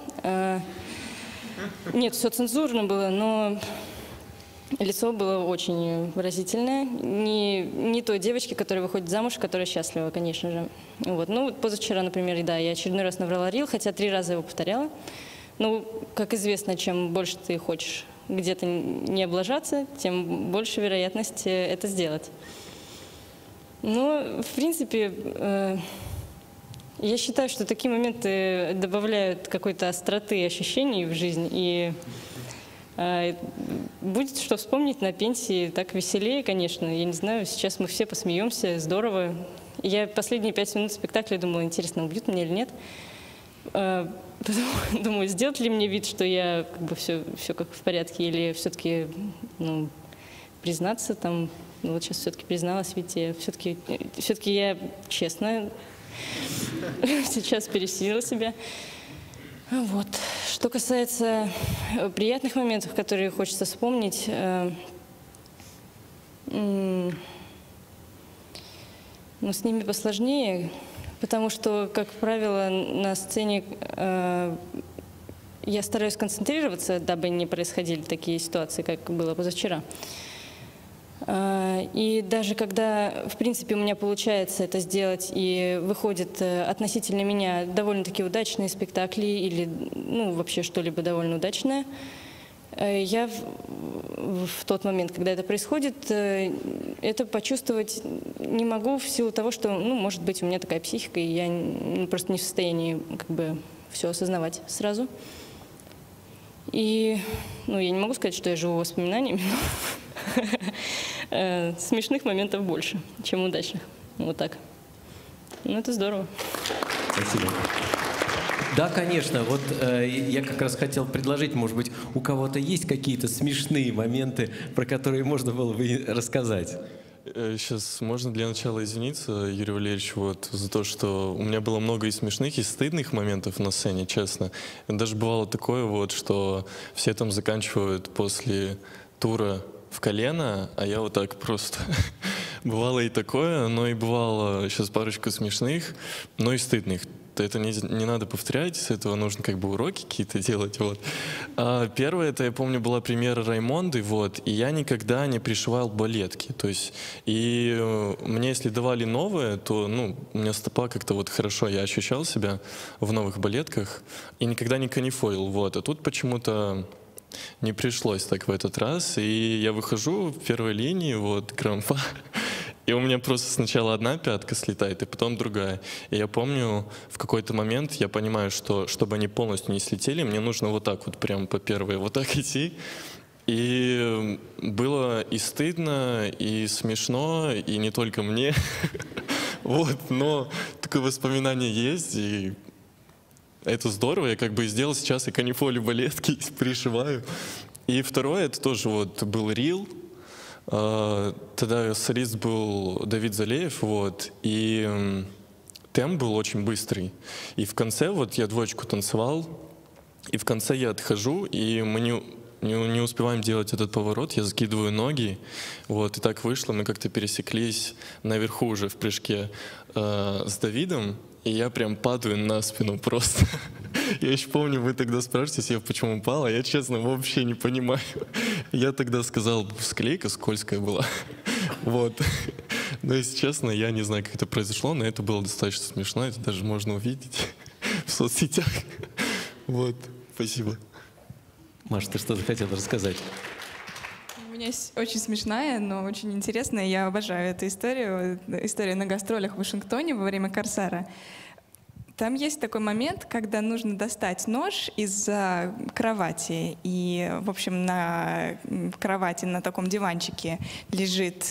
Нет, все цензурно было, но лицо было очень выразительное. Не, не той девочки, которая выходит замуж, которая счастлива, конечно же. Вот. Ну, вот позавчера, например, да, я очередной раз наврала рил, хотя три раза его повторяла. Ну, как известно, чем больше ты хочешь где-то не облажаться, тем больше вероятность это сделать. Но, в принципе, э, я считаю, что такие моменты добавляют какой-то остроты ощущений в жизнь. И А будет что вспомнить на пенсии, так веселее, конечно. Я не знаю, сейчас мы все посмеемся, здорово. Я последние пять минут спектакля думала, интересно, убьют меня или нет. А, думаю, сделать ли мне вид, что я как бы все, все как в порядке, или все-таки ну, признаться там. Ну, вот сейчас все-таки призналась, видите, все-таки все-таки я честно сейчас пересилила себя. Вот. Что касается приятных моментов, которые хочется вспомнить, э, э, ну, с ними посложнее, потому что, как правило, на сцене э, я стараюсь концентрироваться, дабы не происходили такие ситуации, как было позавчера. И даже когда, в принципе, у меня получается это сделать и выходят относительно меня довольно-таки удачные спектакли или ну, вообще что-либо довольно удачное, я в, в тот момент, когда это происходит, это почувствовать не могу в силу того, что, ну, может быть, у меня такая психика, и я просто не в состоянии как бы все осознавать сразу. И, ну, я не могу сказать, что я живу воспоминаниями, но смешных моментов больше, чем удачных. Вот так. Ну, это здорово. Спасибо. Да, конечно. Вот э, я как раз хотел предложить, может быть, у кого-то есть какие-то смешные моменты, про которые можно было бы рассказать. Сейчас можно для начала извиниться, Юрий Валерьевич, вот, за то, что у меня было много и смешных, и стыдных моментов на сцене, честно. Даже бывало такое, вот, что все там заканчивают после тура в колено, а я вот так просто. Бывало и такое, но и бывало сейчас парочку смешных, но и стыдных. Это не, не надо повторять, с этого нужно как бы уроки какие-то делать. Вот. А первое, это, я помню, была премьера Раймонды, вот, и я никогда не пришивал балетки. То есть, и мне, если давали новые, то ну, у меня стопа как-то вот хорошо, я ощущал себя в новых балетках, и никогда не канифолил. Вот. А тут почему-то не пришлось так в этот раз, и я выхожу в первой линии, вот, грампа, и у меня просто сначала одна пятка слетает, и потом другая. И я помню, в какой-то момент я понимаю, что чтобы они полностью не слетели, мне нужно вот так вот прям по первой вот так идти. И было и стыдно, и смешно, и не только мне. Вот, но такое воспоминание есть, и это здорово. Я как бы сделал сейчас и канифолю балетки, пришиваю. И второе, это тоже вот был рил. Тогда солист был Давид Залеев, вот, и темп был очень быстрый. И в конце вот я двоечку танцевал, и в конце я отхожу, и мы не, не, не успеваем делать этот поворот, я закидываю ноги, вот, и так вышло, мы как-то пересеклись наверху уже в прыжке э, с Давидом, и я прям падаю на спину просто. Я еще помню, вы тогда спрашиваете, я почему упал, а я, честно, вообще не понимаю. Я тогда сказал, склейка скользкая была. Вот. Но, если честно, я не знаю, как это произошло, но это было достаточно смешно, это даже можно увидеть в соцсетях. Вот. Спасибо. Маша, ты что-то хотела рассказать? У меня очень смешная, но очень интересная. Я обожаю эту историю. История на гастролях в Вашингтоне во время «Корсара». Там есть такой момент, когда нужно достать нож из-за кровати. И, в общем, на кровати, на таком диванчике лежит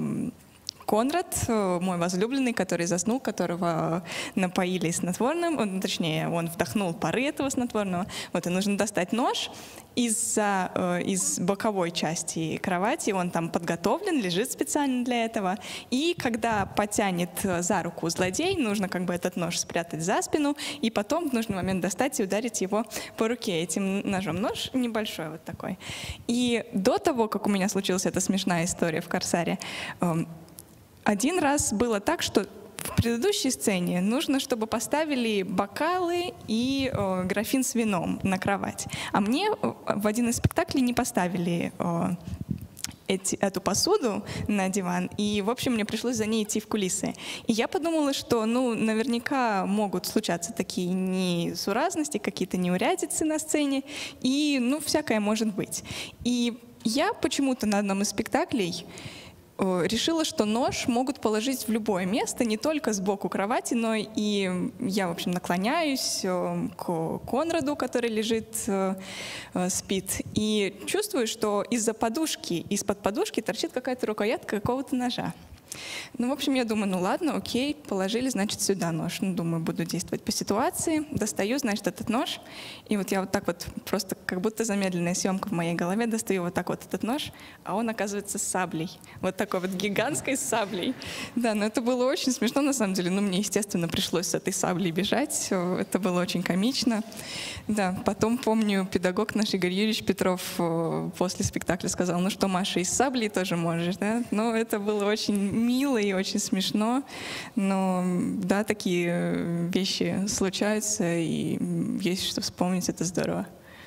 Конрад, мой возлюбленный, который заснул, которого напоили снотворным, он, точнее, он вдохнул пары этого снотворного. Вот, и нужно достать нож из-за, э, из боковой части кровати, он там подготовлен, лежит специально для этого. И когда потянет за руку злодей, нужно как бы этот нож спрятать за спину, и потом в нужный момент достать и ударить его по руке этим ножом. Нож небольшой вот такой. И до того, как у меня случилась эта смешная история в «Корсаре», э, один раз было так, что в предыдущей сцене нужно, чтобы поставили бокалы и э, графин с вином на кровать. А мне в один из спектаклей не поставили э, эти, эту посуду на диван. И, в общем, мне пришлось за ней идти в кулисы. И я подумала, что, ну, наверняка могут случаться такие несуразности, какие-то неурядицы на сцене. И, ну, всякое может быть. И я почему-то на одном из спектаклей решила, что нож могут положить в любое место, не только сбоку кровати, но и я, в общем, наклоняюсь к Конраду, который лежит, спит, и чувствую, что из-за подушки, из-под подушки торчит какая-то рукоятка какого-то ножа. Ну, в общем, я думаю, ну ладно, окей, положили, значит, сюда нож. Ну, думаю, буду действовать по ситуации. Достаю, значит, этот нож. И вот я вот так вот, просто как будто замедленная съемка в моей голове, достаю вот так вот этот нож, а он оказывается с саблей. Вот такой вот гигантской саблей. Да, но это было очень смешно, на самом деле. Ну, мне, естественно, пришлось с этой саблей бежать. Это было очень комично. Да, потом, помню, педагог наш Игорь Юрьевич Петров после спектакля сказал, ну что, Маша, и с саблей тоже можешь, да? Но это было очень мило и очень смешно, но да, такие вещи случаются, и есть что вспомнить, это здорово.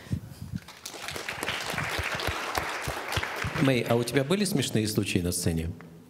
Мэй, а у тебя были смешные случаи на сцене?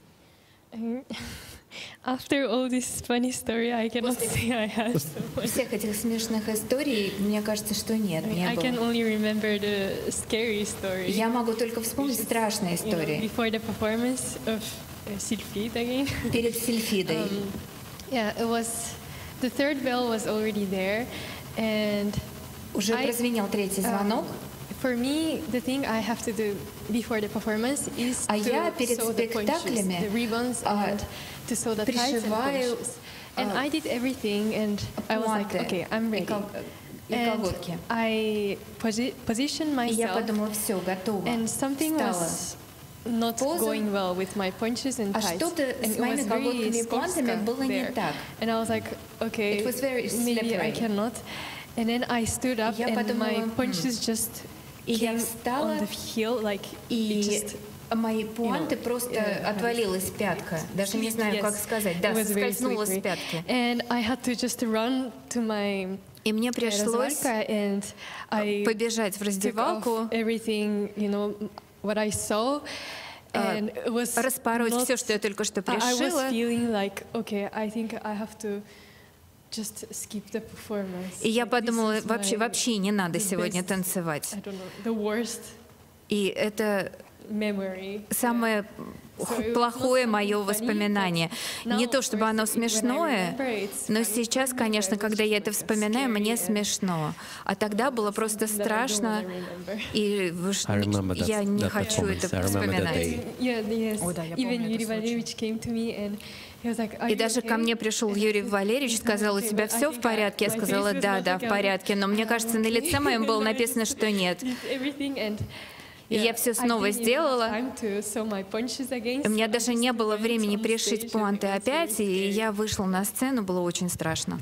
After all this funny story, I cannot say I had so much. Всех этих смешных историй, мне кажется, что нет, не I было. can only remember the scary story. Я могу только вспомнить страшные истории. You know, before the performance of uh, Sylphide again. Перед Сильфидой. um, yeah, it was the third bell was already there, and уже I, прозвенел третий звонок. Um, For me, the thing I have to do before the performance is а to я перед sew the спектаклями the ribbons and to sew the ties and ponchos. And I did everything, and I was like, okay, I'm ready. And I posi positioned myself. Я подумала, все, готово. And something was not going well with my ponchos and ties. А что-то с моими колготками и пуантами было не так. And I was like, okay, It was very maybe I cannot. And then I stood up, я and подумала, my ponchos just came on the heel, like и just, мои пуанты просто отвалилась пятка. Даже не знаю, как сказать. Да, скользнула с пятки. And I had to just run to my И мне пришлось побежать в раздевалку, everything, you know, what I saw, and it was распороть все, что я только что пришила. I was feeling like, okay, I think I have to just skip the performance. И я подумала, вообще, вообще не надо сегодня танцевать. I don't know, the worst И это memory. самое плохое мое воспоминание. Не то чтобы оно смешное, но сейчас, конечно, когда я это вспоминаю, мне смешно. А тогда было просто страшно, и я не хочу это вспоминать. И даже ко мне пришел Юрий Валерьевич, сказал, у тебя все в порядке? Я сказала, да, да, в порядке. Но мне кажется, на лице моем было написано, что нет. И я все снова сделала. У меня даже не было времени пришить пуанты опять, и я вышла на сцену, было очень страшно.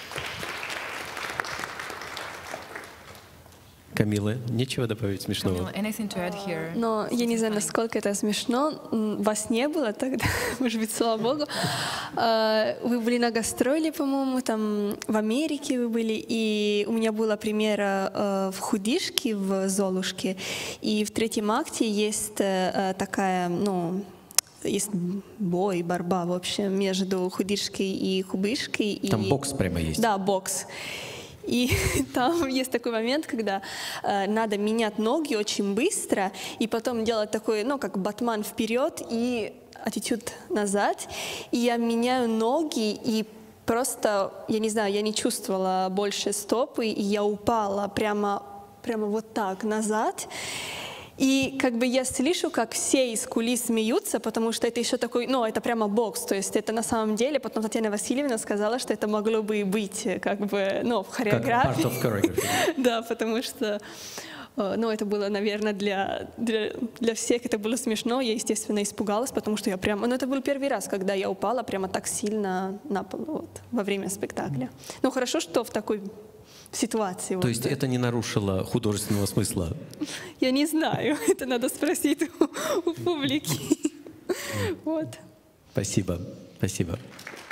Камила, нечего добавить смешного? Но я не знаю, насколько это смешно. Вас не было тогда, может быть, слава богу. Вы были на гастроли, по-моему, там в Америке вы были, и у меня была премьера в «Худишке» в «Золушке», и в третьем акте есть такая, ну, есть бой, борьба, в общем, между Худишкой и Хубышкой. Там и... бокс прямо есть. Да, бокс. И там есть такой момент, когда э, надо менять ноги очень быстро, и потом делать такой, ну, как батман вперед и аттитюд назад. И я меняю ноги, и просто, я не знаю, я не чувствовала больше стопы, и я упала прямо, прямо вот так назад. И как бы я слышу, как все из кулис смеются, потому что это еще такой, ну, это прямо бокс, то есть это на самом деле, потом Татьяна Васильевна сказала, что это могло бы быть как бы, ну, в хореографии. Как part of choreography. Да, потому что, ну, это было, наверное, для, для, для всех это было смешно, я, естественно, испугалась, потому что я прямо, ну, это был первый раз, когда я упала прямо так сильно на пол, вот, во время спектакля. Ну, хорошо, что в такой ситуации. То вот, есть да. это не нарушило художественного смысла? Я не знаю, это надо спросить у, у публики. Вот. Спасибо, спасибо.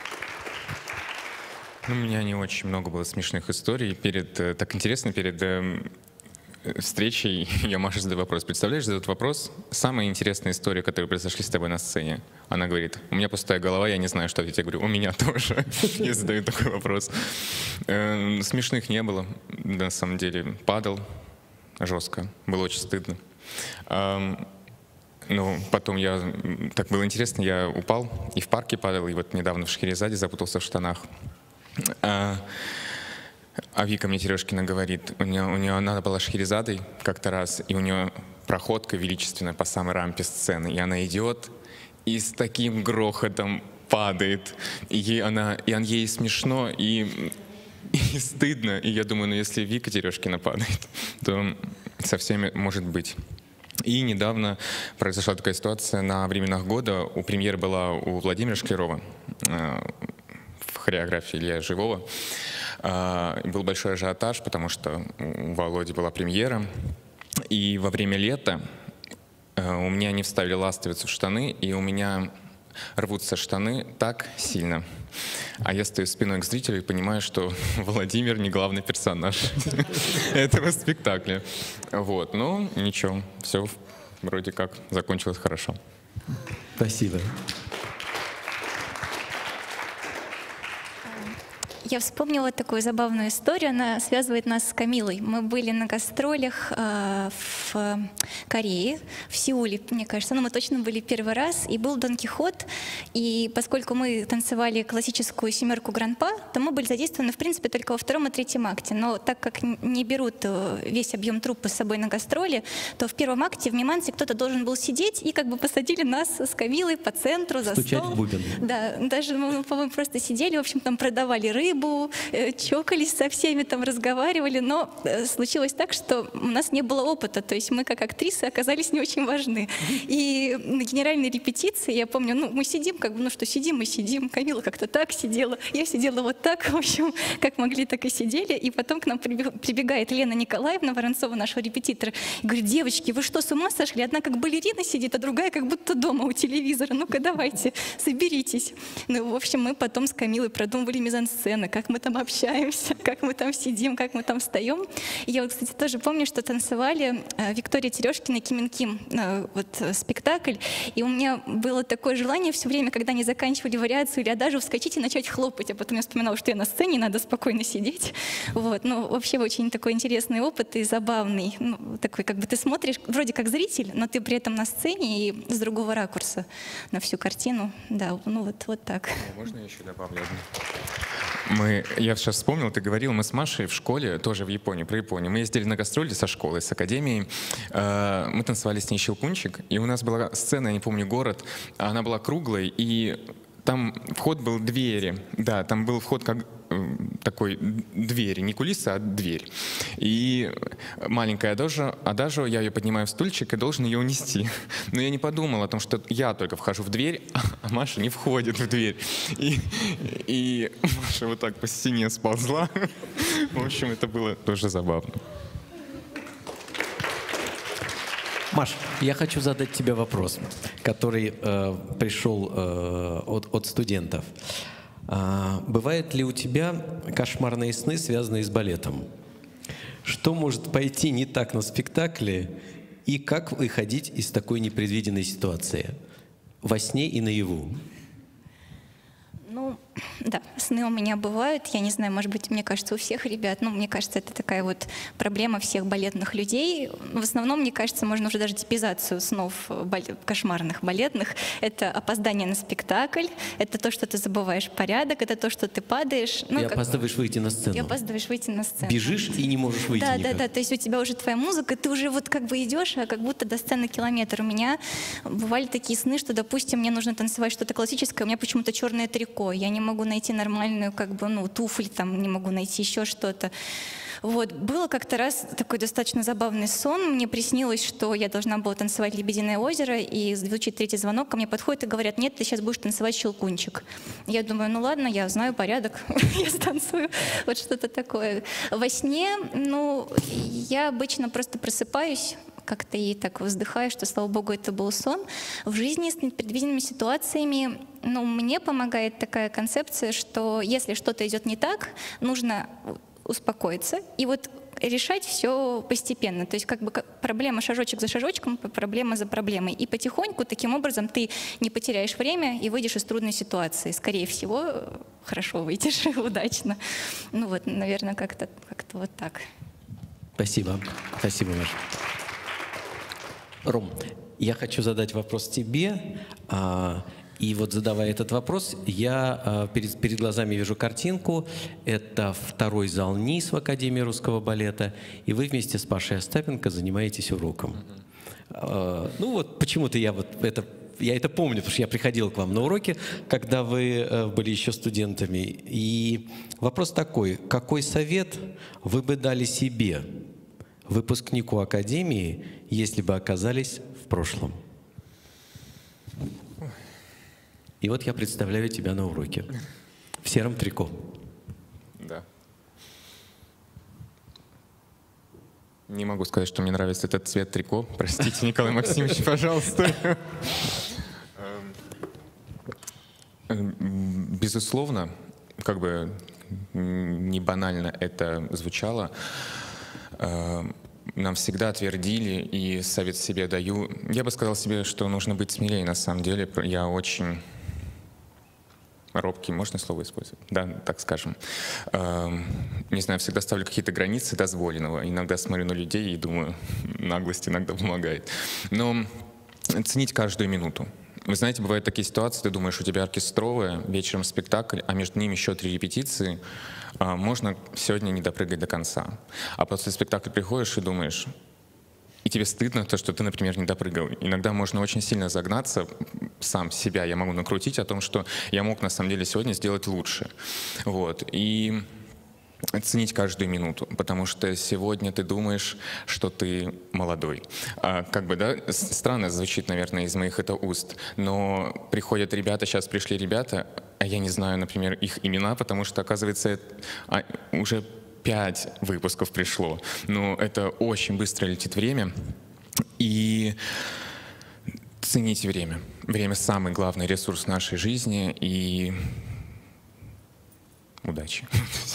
Ну, у меня не очень много было смешных историй. Перед, так интересно, перед э, встречей я Маше задаю вопрос. Представляешь, задает вопрос, самая интересная история, которая произошла с тобой на сцене. Она говорит, у меня пустая голова, я не знаю, что ответить. Я говорю, у меня тоже. Я задаю такой вопрос. Смешных не было, на самом деле. Падал жестко, было очень стыдно. Ну, потом я, так было интересно, я упал и в парке падал, и вот недавно в Шахерезаде запутался в штанах. А, а Вика мне Терешкина говорит, у нее, у нее она была Шахерезадой как-то раз, и у нее проходка величественная по самой рампе сцены, и она идет, и с таким грохотом падает, и ей, она, и он, ей смешно, и, и стыдно, и я думаю, ну если Вика Терешкина падает, то со всеми может быть. И недавно произошла такая ситуация на временах года. У премьеры была у Владимира Шклярова э, в хореографии Илья Живого. Э, был большой ажиотаж, потому что у Володи была премьера. И во время лета э, у меня не вставили ластовицу в штаны, и у меня рвутся штаны так сильно. А я стою спиной к зрителю и понимаю, что Владимир не главный персонаж этого спектакля. Вот, ну ничего, все вроде как закончилось хорошо. Спасибо. Я вспомнила такую забавную историю, она связывает нас с Камилой. Мы были на гастролях э, в Корее, в Сеуле, мне кажется, но мы точно были первый раз, и был Дон Кихот, и поскольку мы танцевали классическую семерку Гран-па, то мы были задействованы, в принципе, только во втором и третьем акте, но так как не берут весь объем труппы с собой на гастроли, то в первом акте в Мимансе кто-то должен был сидеть, и как бы посадили нас с Камилой по центру за Стучать стол. в бубен. Да, даже мы, по-моему, просто сидели, в общем, там продавали рыбу, чокались со всеми, там разговаривали, но случилось так, что у нас не было опыта, то есть мы как актрисы оказались не очень важны. И на генеральной репетиции, я помню, ну мы сидим, как бы, ну что, сидим и сидим, Камила как-то так сидела, я сидела вот так, в общем, как могли, так и сидели, и потом к нам прибегает Лена Николаевна Воронцова, нашего репетитора, и говорит: девочки, вы что, с ума сошли? Одна как балерина сидит, а другая как будто дома у телевизора, ну-ка давайте, соберитесь. Ну, в общем, мы потом с Камилой продумывали мизансцены, как мы там общаемся, как мы там сидим, как мы там встаем. И я, вот, кстати, тоже помню, что танцевали э, Виктория Терешкина и Ким Ин Ким, э, вот э, спектакль, и у меня было такое желание все время, когда они заканчивали вариацию или адажу, вскочить и начать хлопать, а потом я вспоминала, что я на сцене, надо спокойно сидеть. Вот. Ну, вообще очень такой интересный опыт и забавный. Ну, такой, как бы ты смотришь, вроде как зритель, но ты при этом на сцене и с другого ракурса на всю картину. Да, ну вот, вот так. Можно я еще добавлю одну? Мы, я сейчас вспомнил, ты говорил, мы с Машей в школе, тоже в Японии, про Японию. Мы ездили на гастроли со школой, с академией. Э, мы танцевали с ней «Щелкунчик», и у нас была сцена, я не помню город, она была круглой, и там вход был двери. Да, там был вход как такой двери, не кулиса, а дверь. И маленькая адажа, адажа, я ее поднимаю в стульчик и должен ее унести. Но я не подумал о том, что я только вхожу в дверь, а Маша не входит в дверь. И, и Маша вот так по стене сползла. В общем, это было тоже забавно. Маш, я хочу задать тебе вопрос, который э, пришел э, от, от студентов. А, бывают ли у тебя кошмарные сны, связанные с балетом? Что может пойти не так на спектакле и как выходить из такой непредвиденной ситуации во сне и наяву? Ну, да, сны у меня бывают. Я не знаю, может быть, мне кажется, у всех ребят. Ну, мне кажется, это такая вот проблема всех балетных людей. В основном, мне кажется, можно уже даже типизацию снов балет, кошмарных балетных. Это опоздание на спектакль, это то, что ты забываешь порядок, это то, что ты падаешь. Ну, и как... опаздываешь выйти на сцену. И опаздываешь выйти на сцену. Бежишь и не можешь выйти Да, никак. да, да. То есть у тебя уже твоя музыка, ты уже вот как бы идешь, а как будто до сцены километр. У меня бывали такие сны, что, допустим, мне нужно танцевать что-то классическое, у меня почему-то черное трико. Я не могу найти нормальную, как бы, ну, туфли, там, не могу найти еще что-то. Вот. Было как-то раз такой достаточно забавный сон. Мне приснилось, что я должна была танцевать «Лебединое озеро», и звучит третий звонок, ко мне подходят и говорят: нет, ты сейчас будешь танцевать «Щелкунчик». Я думаю, ну ладно, я знаю порядок, я станцую. Вот что-то такое. Во сне, ну, я обычно просто просыпаюсь, как-то и так вздыхаю, что, слава богу, это был сон. В жизни с непредвиденными ситуациями, ну, мне помогает такая концепция, что если что-то идет не так, нужно успокоиться и вот решать все постепенно. То есть как бы проблема шажочек за шажочком, проблема за проблемой. И потихоньку, таким образом, ты не потеряешь время и выйдешь из трудной ситуации. Скорее всего, хорошо выйдешь, удачно. Ну вот, наверное, как-то как-то вот так. Спасибо. Спасибо, Маша. Ром, я хочу задать вопрос тебе. И вот задавая этот вопрос, я перед, перед глазами вижу картинку. Это второй зал НИИС в Академии русского балета. И вы вместе с Пашей Остапенко занимаетесь уроком. Mm-hmm. Ну вот почему-то я вот это... Я это помню, потому что я приходил к вам на уроки, когда вы были еще студентами. И вопрос такой: какой совет вы бы дали себе, выпускнику Академии, если бы оказались в прошлом? И вот я представляю тебя на уроке в сером трико. Да. Не могу сказать, что мне нравится этот цвет трико. Простите, Николай Максимович, пожалуйста. Безусловно, как бы не банально это звучало, нам всегда твердили, и совет себе даю. Я бы сказал себе, что нужно быть смелее на самом деле. Я очень робкий, можно слово использовать? Да, так скажем. Не знаю, всегда ставлю какие-то границы дозволенного. Иногда смотрю на людей и думаю, наглость иногда помогает. Но ценить каждую минуту. Вы знаете, бывают такие ситуации, ты думаешь, у тебя оркестровая, вечером спектакль, а между ними еще три репетиции, можно сегодня не допрыгать до конца. А после спектакля приходишь и думаешь, и тебе стыдно, то, что ты, например, не допрыгал. Иногда можно очень сильно загнаться, сам себя я могу накрутить о том, что я мог на самом деле сегодня сделать лучше. Вот. И ценить каждую минуту, потому что сегодня ты думаешь, что ты молодой. А, как бы, да, странно звучит, наверное, из моих это уст, но приходят ребята, сейчас пришли ребята, а я не знаю, например, их имена, потому что, оказывается, а, уже пять выпусков пришло. Но это очень быстро летит время, и цените время. Время — самый главный ресурс нашей жизни, и удачи.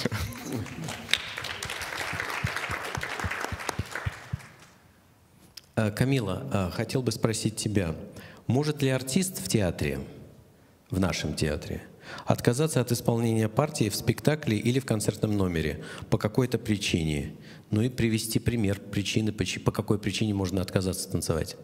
Камила, хотел бы спросить тебя, может ли артист в театре, в нашем театре, отказаться от исполнения партии в спектакле или в концертном номере по какой-то причине? Ну и привести пример причины, по какой причине можно отказаться танцевать?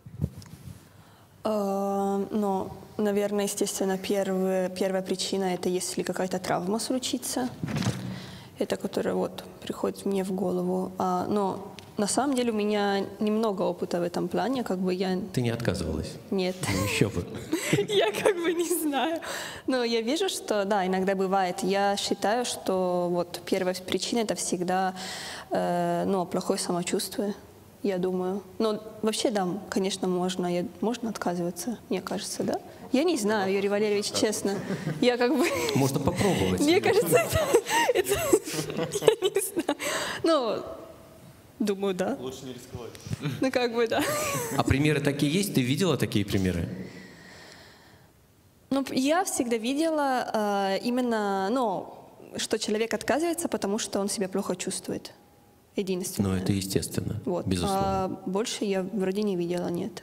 Ну, наверное, естественно, первая, первая причина — это если какая-то травма случится. Это которая вот приходит мне в голову. А, но на самом деле у меня немного опыта в этом плане, как бы я... Ты не отказывалась? Нет. Ну, еще бы. Я как бы не знаю. Но я вижу, что, да, иногда бывает. Я считаю, что вот первая причина — это всегда, э, ну, плохое самочувствие, я думаю. Но вообще, да, конечно, можно, я, можно отказываться, мне кажется, да? Я не знаю, Юрий Валерьевич, честно. Я как бы... Можно попробовать. Мне кажется, это... это я не знаю. Ну, думаю, да. Лучше не рисковать. Ну, как бы, да. А примеры такие есть? Ты видела такие примеры? Ну, я всегда видела э, именно, ну, что человек отказывается, потому что он себя плохо чувствует. Единственное. Ну, это естественно, вот. безусловно. А больше я вроде не видела, нет.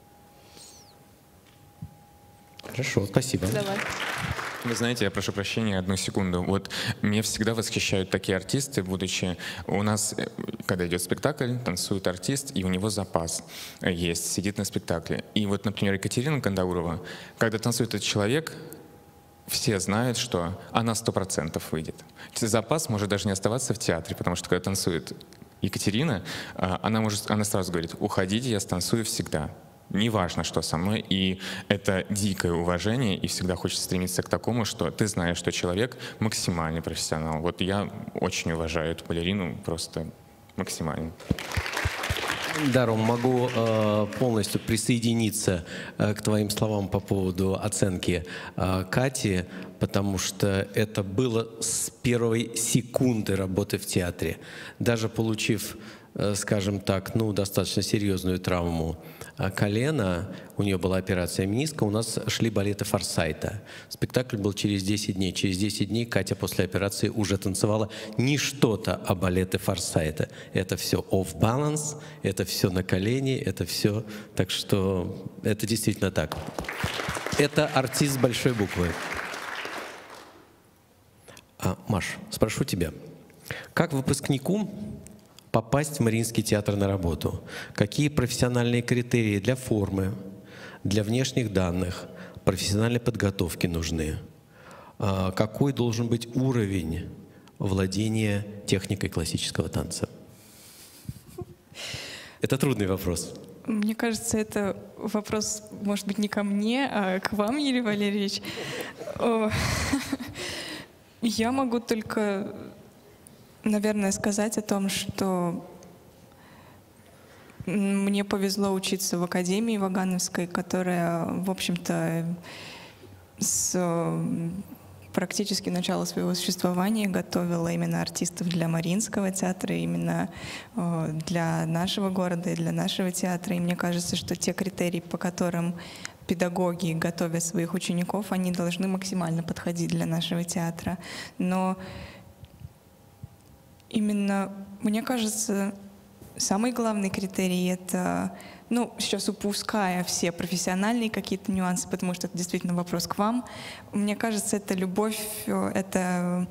Хорошо, спасибо. Давай. Вы знаете, я прошу прощения, одну секунду. Вот меня всегда восхищают такие артисты, будучи... У нас, когда идет спектакль, танцует артист, и у него запас есть, сидит на спектакле. И вот, например, Екатерина Кандаурова, когда танцует этот человек, все знают, что она сто процентов выйдет. Запас может даже не оставаться в театре, потому что когда танцует Екатерина, она, может, она сразу говорит: уходите, я станцую всегда. Неважно, что со мной. И это дикое уважение, и всегда хочется стремиться к такому, что ты знаешь, что человек максимальный профессионал. Вот я очень уважаю эту балерину, просто максимально. Да, Ром, могу э, полностью присоединиться э, к твоим словам по поводу оценки э, Кати, потому что это было с первой секунды работы в театре. Даже получив, э, скажем так, ну, достаточно серьезную травму э, колена, у нее была операция мениска, у нас шли балеты Форсайта. Спектакль был через десять дней. Через десять дней Катя после операции уже танцевала не что-то, а балеты Форсайта. Это все off-balance, это все на колени, это все... Так что это действительно так. Это артист с большой буквы. А, Маш, спрошу тебя. Как выпускнику попасть в Мариинский театр на работу? Какие профессиональные критерии для формы, для внешних данных, профессиональной подготовки нужны? Какой должен быть уровень владения техникой классического танца? Это трудный вопрос. Мне кажется, это вопрос, может быть, не ко мне, а к вам, Юрий Валерьевич. Я могу только, наверное, сказать о том, что мне повезло учиться в Академии Вагановской, которая, в общем-то, с практически начала своего существования готовила именно артистов для Мариинского театра, именно для нашего города и для нашего театра. И мне кажется, что те критерии, по которым педагоги готовят своих учеников, они должны максимально подходить для нашего театра. Но именно, мне кажется, самый главный критерий — это, ну, сейчас упуская все профессиональные какие-то нюансы, потому что это действительно вопрос к вам, мне кажется, это любовь, это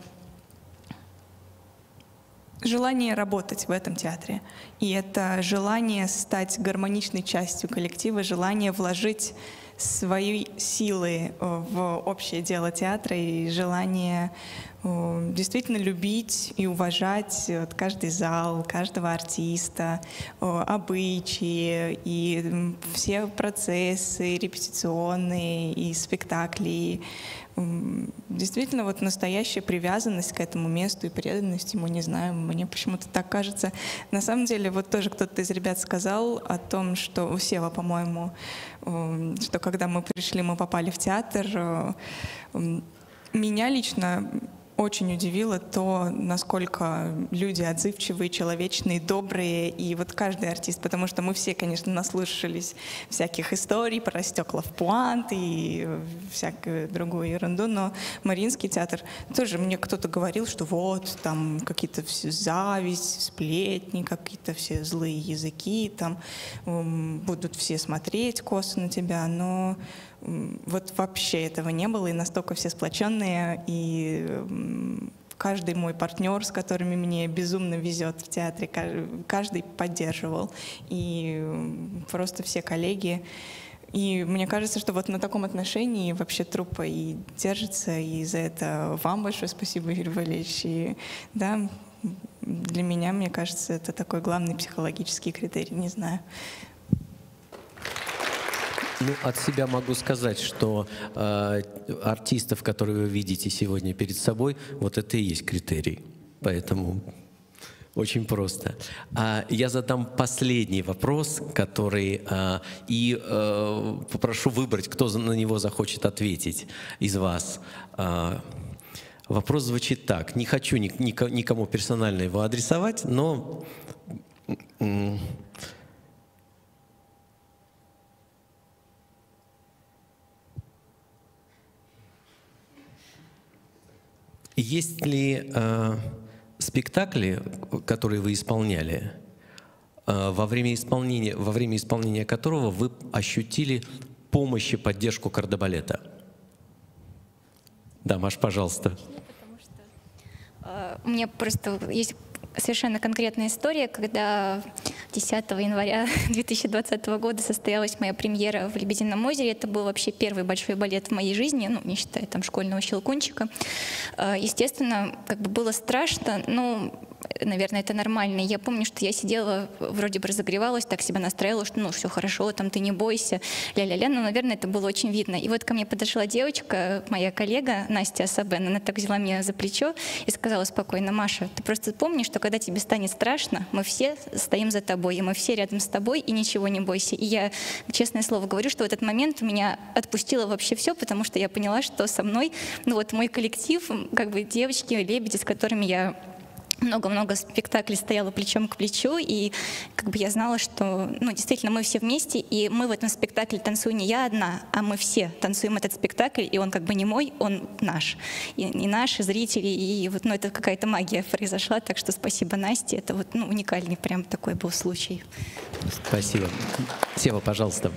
желание работать в этом театре. И это желание стать гармоничной частью коллектива, желание вложить свои силы в общее дело театра и желание действительно любить и уважать каждый зал, каждого артиста, обычаи и все процессы репетиционные и спектакли. Действительно, вот настоящая привязанность к этому месту и преданность ему, не знаю, мне почему-то так кажется. На самом деле, вот тоже кто-то из ребят сказал о том, что у Сева, по-моему, что когда мы пришли, мы попали в театр. Меня лично очень удивило то, насколько люди отзывчивые, человечные, добрые. И вот каждый артист, потому что мы все, конечно, наслушались всяких историй про стекла в пуант и всякую другую ерунду, но Мариинский театр тоже, мне кто-то говорил, что вот там какие-то все зависть, сплетни, какие-то все злые языки, там будут все смотреть косо на тебя, но вот вообще этого не было, и настолько все сплоченные, и каждый мой партнер, с которыми мне безумно везет в театре, каждый поддерживал, и просто все коллеги. И мне кажется, что вот на таком отношении вообще труппа и держится, и за это вам большое спасибо, Юрий Валерьевич. И, да, для меня, мне кажется, это такой главный психологический критерий, не знаю. Ну, от себя могу сказать, что э, артистов, которые вы видите сегодня перед собой, вот это и есть критерий. Поэтому очень просто. А я задам последний вопрос, который э, и э, попрошу выбрать, кто на него захочет ответить из вас. Э, вопрос звучит так. Не хочу ни, ни, никому персонально его адресовать, но... Э, Есть ли э, спектакли, которые вы исполняли, э, во время исполнения, во время исполнения которого вы ощутили помощь и поддержку кардебалета? Да, Маш, пожалуйста. Потому что э, у меня просто есть совершенно конкретная история, когда десятого января две тысячи двадцатого года состоялась моя премьера в «Лебедином озере». Это был вообще первый большой балет в моей жизни, ну, не считая там школьного «Щелкунчика». Естественно, как бы было страшно, но, наверное, это нормально. Я помню, что я сидела, вроде бы разогревалась, так себя настраивала, что ну все хорошо, там ты не бойся, ля-ля-ля, но, наверное, это было очень видно. И вот ко мне подошла девочка, моя коллега Настя Асабен, она так взяла меня за плечо и сказала спокойно: Маша, ты просто помни, что когда тебе станет страшно, мы все стоим за тобой, и мы все рядом с тобой, и ничего не бойся. И я, честное слово, говорю, что в этот момент меня отпустило вообще все, потому что я поняла, что со мной, ну вот мой коллектив, как бы девочки, лебеди, с которыми я много-много спектаклей стояла плечом к плечу, и как бы я знала, что ну, действительно мы все вместе, и мы в этом спектакле танцуем не я одна, а мы все танцуем этот спектакль, и он как бы не мой, он наш. И, и наши зрители, и вот ну, это какая-то магия произошла, так что спасибо Насте, это вот ну, уникальный прям такой был случай. Спасибо. Сева, пожалуйста.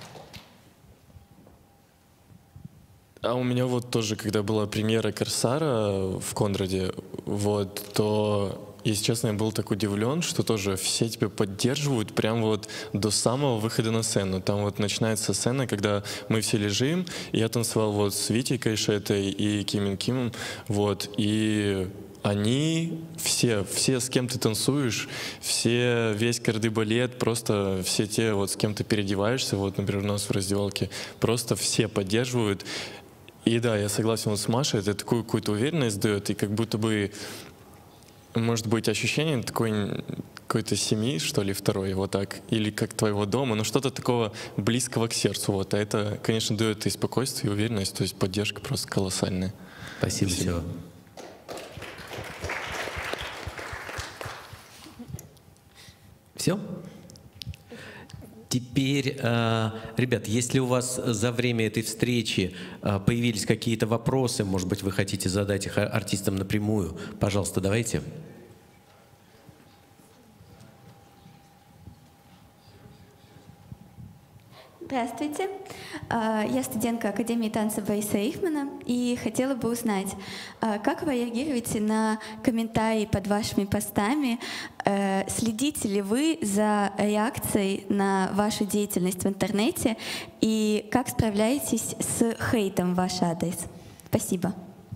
А у меня вот тоже, когда была премьера «Корсара» в Конраде, вот, то если честно, я был так удивлен, что тоже все тебя поддерживают прям вот до самого выхода на сцену. Там вот начинается сцена, когда мы все лежим, и я танцевал вот с Витей Кайшетой и Кимин Кимом, вот, и они все, все, с кем ты танцуешь, все, весь кардебалет, просто все те, вот с кем ты переодеваешься, вот, например, у нас в раздевалке, просто все поддерживают. И да, я согласен вот с Машей, это такую какую-то уверенность дает, и как будто бы, может быть, ощущение такой какой-то семьи, что ли, второй, вот так, или как твоего дома, но что-то такого близкого к сердцу, вот, а это, конечно, дает и спокойствие, и уверенность, то есть поддержка просто колоссальная. Спасибо, Сева. Все? Теперь, ребят, если у вас за время этой встречи появились какие-то вопросы, может быть, вы хотите задать их артистам напрямую, пожалуйста, давайте. Здравствуйте, я студентка Академии танцев Бориса Эйхмана и хотела бы узнать, как вы реагируете на комментарии под вашими постами, следите ли вы за реакцией на вашу деятельность в интернете и как справляетесь с хейтом в ваш адрес? Спасибо.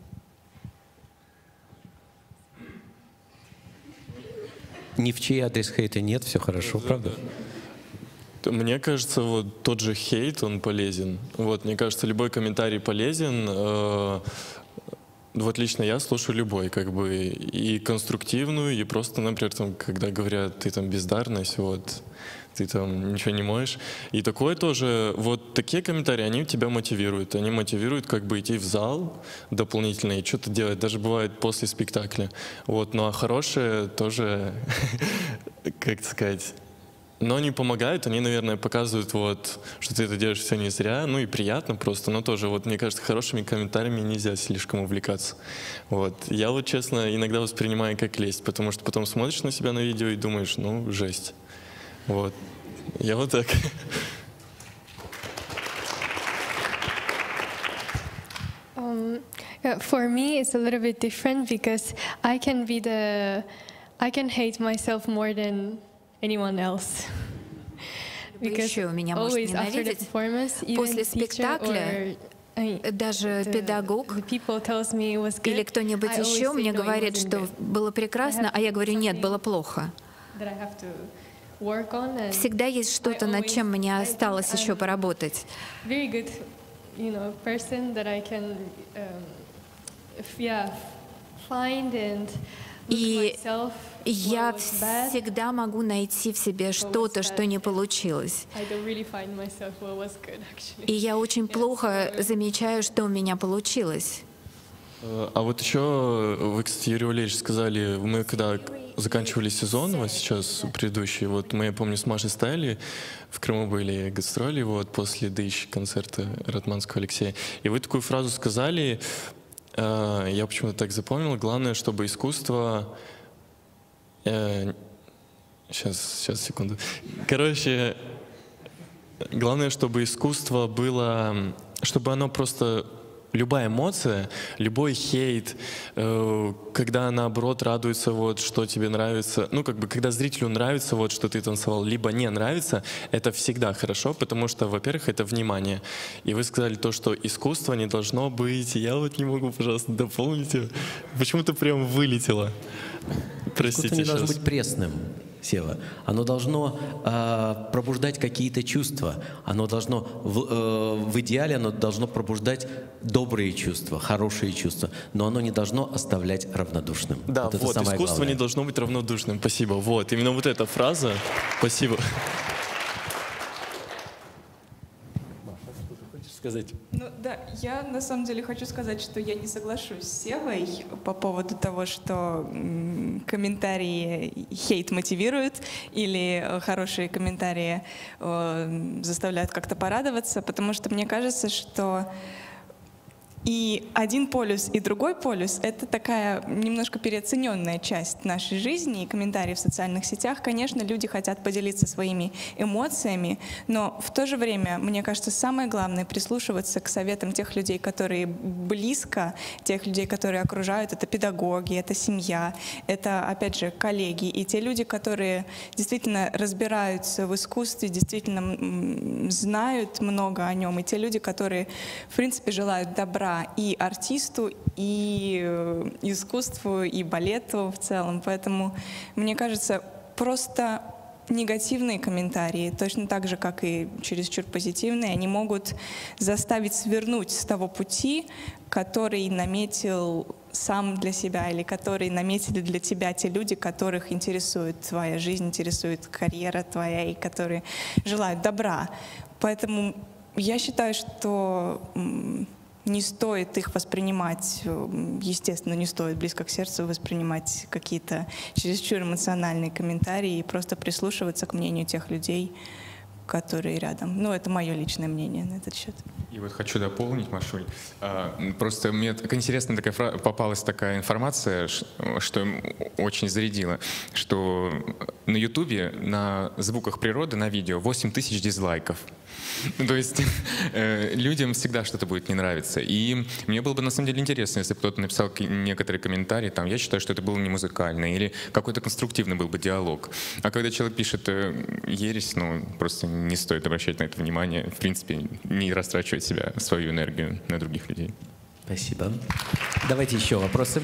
Ни в чей адрес хейта нет, все хорошо, правда? Мне кажется, вот тот же хейт, он полезен. Вот, мне кажется, любой комментарий полезен. Э, вот лично я слушаю любой, как бы, и конструктивную, и просто, например, там, когда говорят, ты там бездарность, вот, ты там ничего не можешь. И такое тоже, вот такие комментарии, они тебя мотивируют. Они мотивируют как бы идти в зал дополнительно и что-то делать. Даже бывает после спектакля. Вот, ну а хорошие тоже, как сказать... Но они помогают, они, наверное, показывают, вот, что ты это делаешь все не зря, ну и приятно просто, но тоже, вот, мне кажется, хорошими комментариями нельзя слишком увлекаться. Вот. Я вот, честно, иногда воспринимаю как лесть, потому что потом смотришь на себя на видео и думаешь, ну, жесть. Вот. Я вот так. Um, for me, it's a little bit different because I can be the, I can hate myself more than anyone else. Еще меня может ненавидеть. После спектакля даже педагог или кто-нибудь еще мне говорит, что было прекрасно, а я говорю, нет, было плохо. Всегда есть что-то, над чем мне осталось еще поработать. И я всегда могу найти в себе что-то, что не получилось. И я очень плохо замечаю, что у меня получилось. А вот еще, вы, кстати, Юрий Валерьевич, сказали, мы когда заканчивали сезон, вот сейчас предыдущий, вот мы, я помню, с Машей стояли, в Крыму были гастроли, вот после «Дыщ» концерта Ратманского Алексея, и вы такую фразу сказали, я почему-то так запомнил, главное, чтобы искусство... Э, сейчас, сейчас, секунду. Короче, главное, чтобы искусство было... Чтобы оно просто... Любая эмоция, любой хейт, э, когда наоборот радуется, вот, что тебе нравится, ну, как бы, когда зрителю нравится, вот, что ты танцевал, либо не нравится, это всегда хорошо, потому что, во-первых, это внимание. И вы сказали то, что искусство не должно быть, я вот не могу, пожалуйста, дополните, почему-то прям вылетело. Простите, искусство не сейчас. должно быть пресным, Сева. Оно должно э, пробуждать какие-то чувства. Оно должно, в, э, в идеале, оно должно пробуждать добрые чувства, хорошие чувства, но оно не должно оставлять равнодушным. Да, вот, вот это самое искусство главное. не должно быть равнодушным. Спасибо. Вот, именно вот эта фраза. Спасибо. Сказать? Ну да, я на самом деле хочу сказать, что я не соглашусь с Севой по поводу того, что м, комментарии хейт мотивируют или э, хорошие комментарии э, заставляют как-то порадоваться, потому что мне кажется, что И один полюс и другой полюс — это такая немножко переоцененная часть нашей жизни и комментарии в социальных сетях. Конечно, люди хотят поделиться своими эмоциями, но в то же время, мне кажется, самое главное — прислушиваться к советам тех людей, которые близко, тех людей, которые окружают. Это педагоги, это семья, это, опять же, коллеги. И те люди, которые действительно разбираются в искусстве, действительно знают много о нем. И те люди, которые, в принципе, желают добра и артисту, и искусству, и балету в целом. Поэтому, мне кажется, просто негативные комментарии, точно так же, как и чересчур позитивные, они могут заставить свернуть с того пути, который наметил сам для себя, или который наметили для тебя те люди, которых интересует твоя жизнь, интересует карьера твоя, и которые желают добра. Поэтому я считаю, что не стоит их воспринимать, естественно, не стоит близко к сердцу воспринимать какие-то чересчур эмоциональные комментарии и просто прислушиваться к мнению тех людей, которые рядом. Ну, это мое личное мнение на этот счет. И вот хочу дополнить, Машуль. Просто мне так интересно такая, попалась такая информация, что очень зарядила, что на Ютубе на звуках природы, на видео восемь тысяч дизлайков. То есть э, людям всегда что-то будет не нравиться. И мне было бы на самом деле интересно, если бы кто-то написал некоторые комментарии, там, я считаю, что это было не музыкально, или какой-то конструктивный был бы диалог. А когда человек пишет э, ересь, ну, просто не стоит обращать на это внимание. В принципе, не растрачивать себя, свою энергию на других людей. Спасибо. Давайте еще вопросы.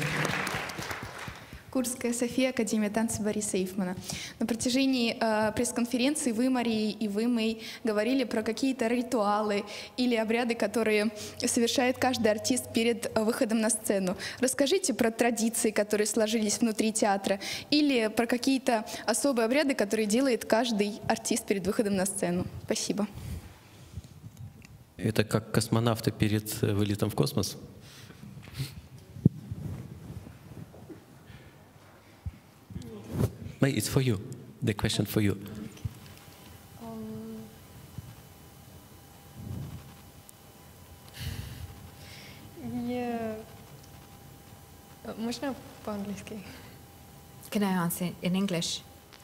Курская София, Академия танца Бориса Эйфмана. На протяжении э, пресс-конференции вы, Мария, и вы, Мэй, говорили про какие-то ритуалы или обряды, которые совершает каждый артист перед э, выходом на сцену. Расскажите про традиции, которые сложились внутри театра, или про какие-то особые обряды, которые делает каждый артист перед выходом на сцену. Спасибо. Это как космонавты перед вылетом в космос? It's for you. The question for you. Um, yeah. Можно по-английски? Can I answer in English?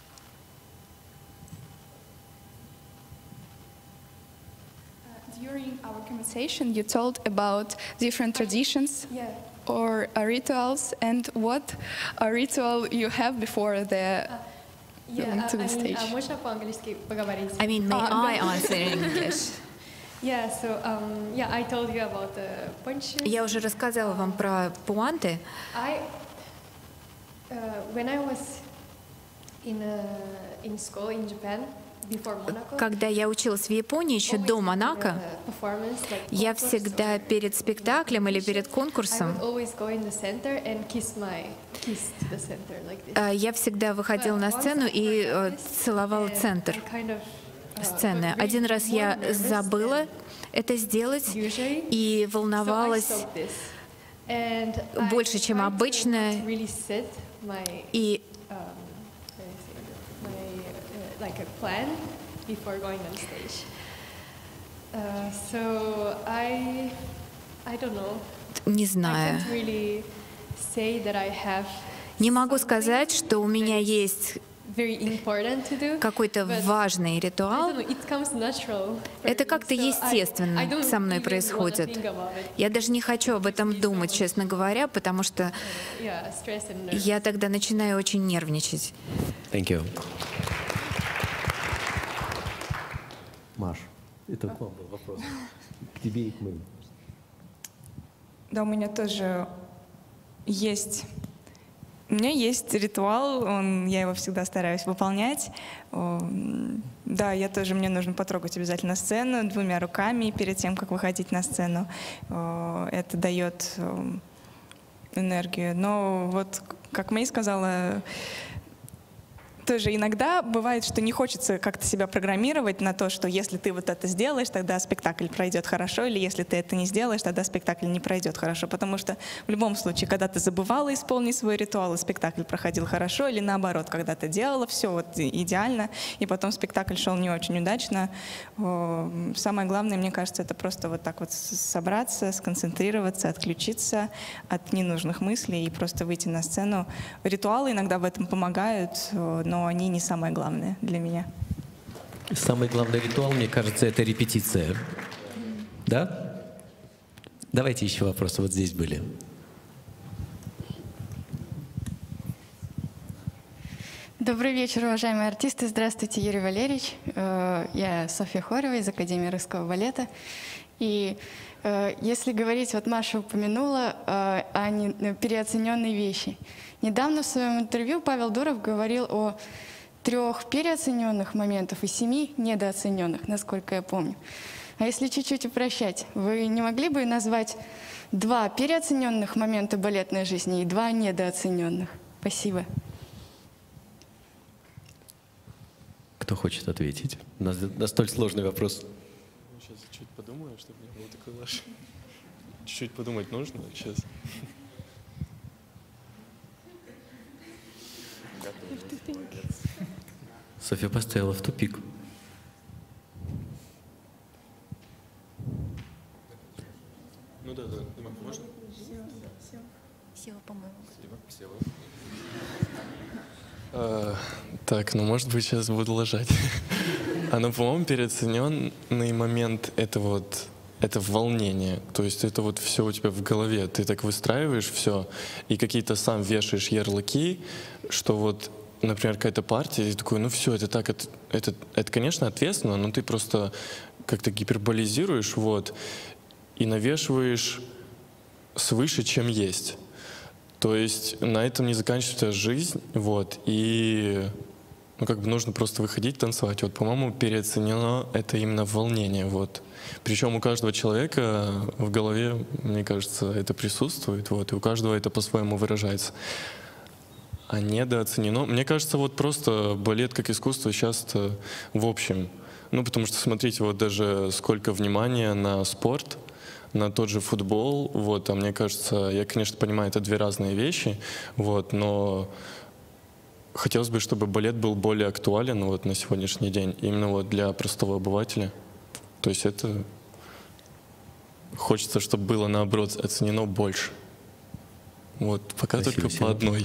During our conversation, you told about different traditions. Yeah. Or uh, rituals, and what a ritual you have before the uh, yeah, going to the I stage. Mean, можно по-английски поговорить? I mean, may uh, I answer in English? Yeah, so um, yeah, I told you about the punches. Я уже рассказала вам про пуанты. I, uh, when I was in uh, in school in Japan. Когда я училась в Японии, еще до Монако, я всегда перед спектаклем или перед конкурсом, я всегда выходила на сцену и целовала центр сцены. Один раз я забыла это сделать и волновалась больше, чем обычно, и like a plan before going on stage. Uh, so I, I don't know. Не знаю. I can't really say that I have. Не могу сказать, что у меня есть какой-то важный ритуал. Это как-то естественно со мной происходит. Я даже не хочу об этом думать, честно говоря, потому что я тогда начинаю очень нервничать. Thank you. Маш, это к вам был вопрос. К тебе и к моим. Да, у меня тоже есть... У меня есть ритуал, он, я его всегда стараюсь выполнять. Да, я тоже, мне нужно потрогать обязательно сцену двумя руками перед тем, как выходить на сцену. Это дает энергию. Но вот, как Мэй сказала, тоже иногда бывает, что не хочется как-то себя программировать на то, что если ты вот это сделаешь, тогда спектакль пройдет хорошо, или если ты это не сделаешь, тогда спектакль не пройдет хорошо. Потому что в любом случае, когда ты забывала исполнить свой ритуал, и спектакль проходил хорошо, или наоборот, когда ты делала все вот идеально, и потом спектакль шел не очень удачно, самое главное, мне кажется, это просто вот так вот собраться, сконцентрироваться, отключиться от ненужных мыслей и просто выйти на сцену. Ритуалы иногда в этом помогают, но они не самое главное для меня. Самый главный ритуал, мне кажется, это репетиция. Да? Давайте еще вопросы. Вот здесь были. Добрый вечер, уважаемые артисты. Здравствуйте, Юрий Валерьевич. Я Софья Хорева из Академии русского балета. И если говорить, вот Маша упомянула о переоцененной вещи. Недавно в своем интервью Павел Дуров говорил о трех переоцененных моментах и семи недооцененных, насколько я помню. А если чуть-чуть упрощать, вы не могли бы назвать два переоцененных момента балетной жизни и два недооцененных? Спасибо. Кто хочет ответить на, на столь сложный вопрос? Сейчас чуть подумаю, чтобы не было такой лажи. Чуть-чуть подумать нужно сейчас. Софья поставила в тупик. Ну да, да. Можно? Сила, по-моему. Сила. А, так, ну может быть сейчас буду лажать. А ну, по-моему, переоцененный момент — это вот это волнение. То есть это вот все у тебя в голове. Ты так выстраиваешь все, и какие-то сам вешаешь ярлыки, что вот, например, какая-то партия, и ты такой, ну все, это так, это, это, это, конечно, ответственно, но ты просто как-то гиперболизируешь, вот, и навешиваешь свыше, чем есть. То есть на этом не заканчивается жизнь, вот, и ну, как бы нужно просто выходить, танцевать. Вот, по-моему, переоценено это именно волнение, вот. Причем у каждого человека в голове, мне кажется, это присутствует, вот, и у каждого это по-своему выражается. А недооценено, мне кажется, вот просто балет как искусство часто в общем. Ну, потому что, смотрите, вот даже сколько внимания на спорт, на тот же футбол, вот, а мне кажется, я, конечно, понимаю, это две разные вещи, вот, но хотелось бы, чтобы балет был более актуален вот на сегодняшний день, именно вот для простого обывателя. То есть это хочется, чтобы было, наоборот, оценено больше. Вот, пока Спасибо, только по одной.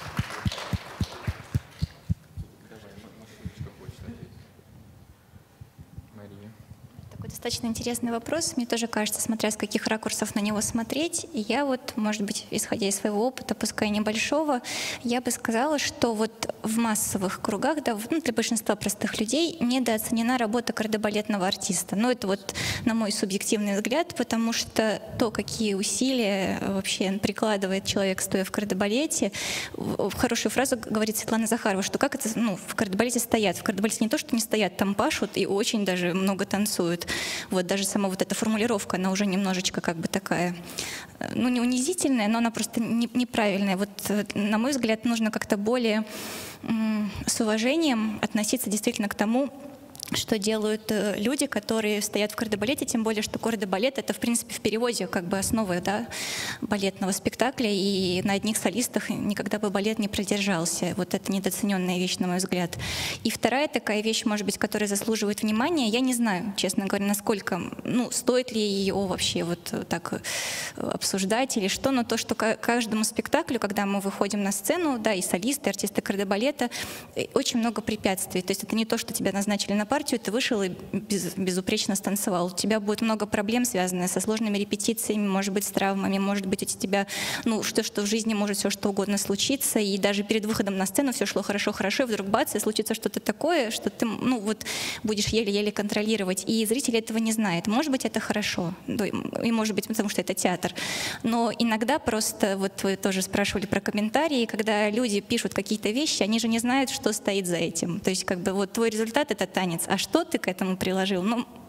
Достаточно интересный вопрос. Мне тоже кажется, смотря с каких ракурсов на него смотреть. И я вот, может быть, исходя из своего опыта, пускай небольшого, я бы сказала, что вот в массовых кругах, да, ну, для большинства простых людей недооценена работа кардебалетного артиста. Но это вот на мой субъективный взгляд, потому что то, какие усилия вообще прикладывает человек, стоя в кардебалете, в хорошую фразу говорит Светлана Захарова, что как это, ну, в кардебалете стоят. В кардебалете не то, что не стоят, там пашут и очень даже много танцуют. Вот даже сама вот эта формулировка, она уже немножечко как бы такая, ну не унизительная, но она просто не, неправильная. Вот на мой взгляд, нужно как-то более м, с уважением относиться действительно к тому, что делают люди, которые стоят в кардебалете, тем более, что кардебалет — это, в принципе, в переводе как бы основа, да, балетного спектакля, и на одних солистах никогда бы балет не продержался. Вот это недооцененная вещь, на мой взгляд. И вторая такая вещь, может быть, которая заслуживает внимания, я не знаю, честно говоря, насколько, ну, стоит ли ее вообще вот так обсуждать или что, но то, что каждому спектаклю, когда мы выходим на сцену, да, и солисты, и артисты кардебалета, очень много препятствий. То есть это не то, что тебя назначили на партию, ты вышел и без, безупречно станцевал. У тебя будет много проблем, связанных со сложными репетициями, может быть, с травмами, может быть, у тебя, ну, что, что в жизни может все что угодно случиться, и даже перед выходом на сцену все шло хорошо-хорошо, и вдруг бац, и случится что-то такое, что ты, ну, вот, будешь еле-еле контролировать, и зритель этого не знает. Может быть, это хорошо, и может быть, потому что это театр, но иногда просто, вот вы тоже спрашивали про комментарии, когда люди пишут какие-то вещи, они же не знают, что стоит за этим. То есть, как бы, вот твой результат — это танец, а что ты к этому приложил? Ну,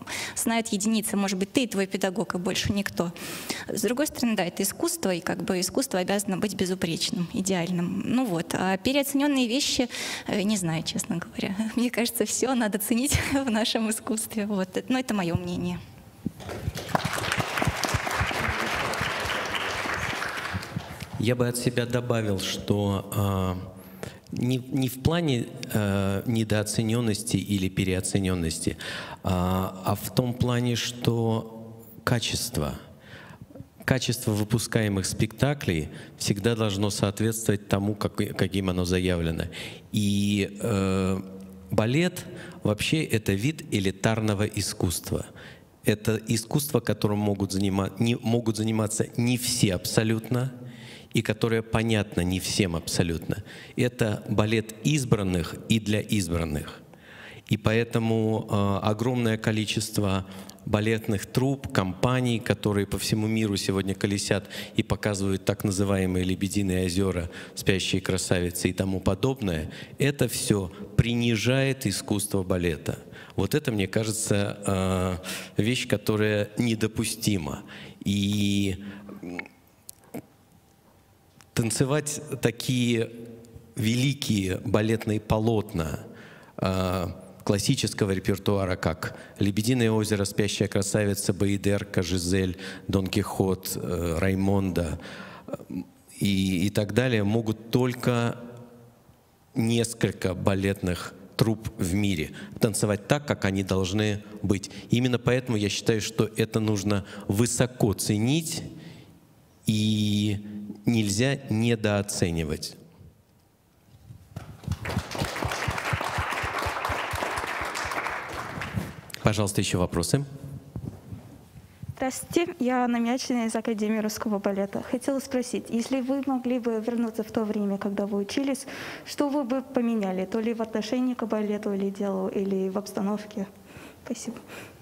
знают единицы, может быть, ты и твой педагог, и больше никто. С другой стороны, да, это искусство, и как бы искусство обязано быть безупречным, идеальным. Ну вот, а переоцененные вещи, не знаю, честно говоря. Мне кажется, все надо ценить в нашем искусстве. Вот. Но это мое мнение. Я бы от себя добавил, что э, не, не в плане э, недооцененности или переоцененности, э, а в том плане, что качество, качество выпускаемых спектаклей всегда должно соответствовать тому, как, каким оно заявлено. И э, балет вообще это вид элитарного искусства. Это искусство, которым могут, занима, не, могут заниматься не все абсолютно, и которое понятно не всем абсолютно. Это балет избранных и для избранных. И поэтому э, огромное количество балетных труп, компаний, которые по всему миру сегодня колесят и показывают так называемые «Лебединые озера», «Спящие красавицы» и тому подобное, это все принижает искусство балета. Вот это, мне кажется, э, вещь, которая недопустима. И танцевать такие великие балетные полотна э, классического репертуара, как «Лебединое озеро», «Спящая красавица», «Баидерка», «Жизель», «Дон Кихот», э, «Раймонда» и, и так далее, могут только несколько балетных труп в мире танцевать так, как они должны быть. Именно поэтому я считаю, что это нужно высоко ценить и нельзя недооценивать. Пожалуйста, еще вопросы? Здравствуйте, я Намячина из Академии русского балета. Хотела спросить, если вы могли бы вернуться в то время, когда вы учились, что вы бы поменяли? То ли в отношении к балету или делу, или в обстановке? Спасибо.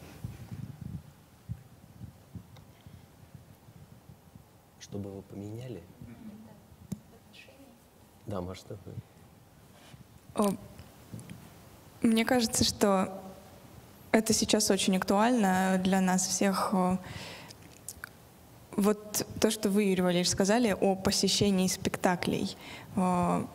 Что бы вы поменяли? Да, может, вы. Мне кажется, что это сейчас очень актуально для нас всех. Вот то, что вы, Юрий Валерьевич, сказали о посещении спектаклей. Я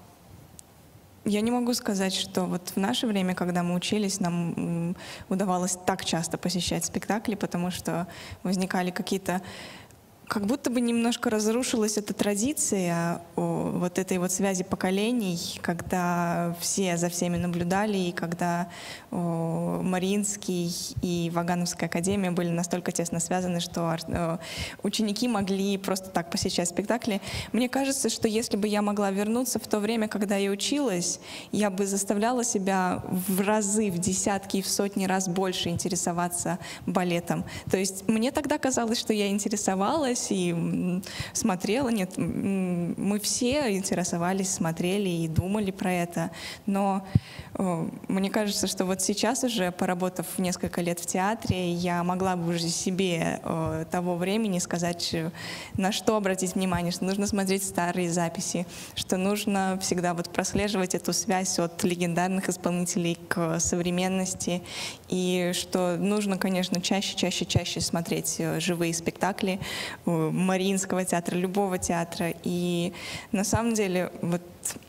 не могу сказать, что вот в наше время, когда мы учились, нам удавалось так часто посещать спектакли, потому что возникали какие-то... Как будто бы немножко разрушилась эта традиция о, вот этой вот связи поколений, когда все за всеми наблюдали, и когда о, Мариинский и Вагановская академия были настолько тесно связаны, что о, ученики могли просто так посещать спектакли. Мне кажется, что если бы я могла вернуться в то время, когда я училась, я бы заставляла себя в разы, в десятки и в сотни раз больше интересоваться балетом. То есть мне тогда казалось, что я интересовалась, и смотрела. Нет, мы все интересовались, смотрели и думали про это. Но э, мне кажется, что вот сейчас уже, поработав несколько лет в театре, я могла бы уже себе э, того времени сказать, на что обратить внимание, что нужно смотреть старые записи, что нужно всегда вот прослеживать эту связь от легендарных исполнителей к современности, и что нужно, конечно, чаще, чаще, чаще смотреть живые спектакли Мариинского театра, любого театра. И на самом деле вот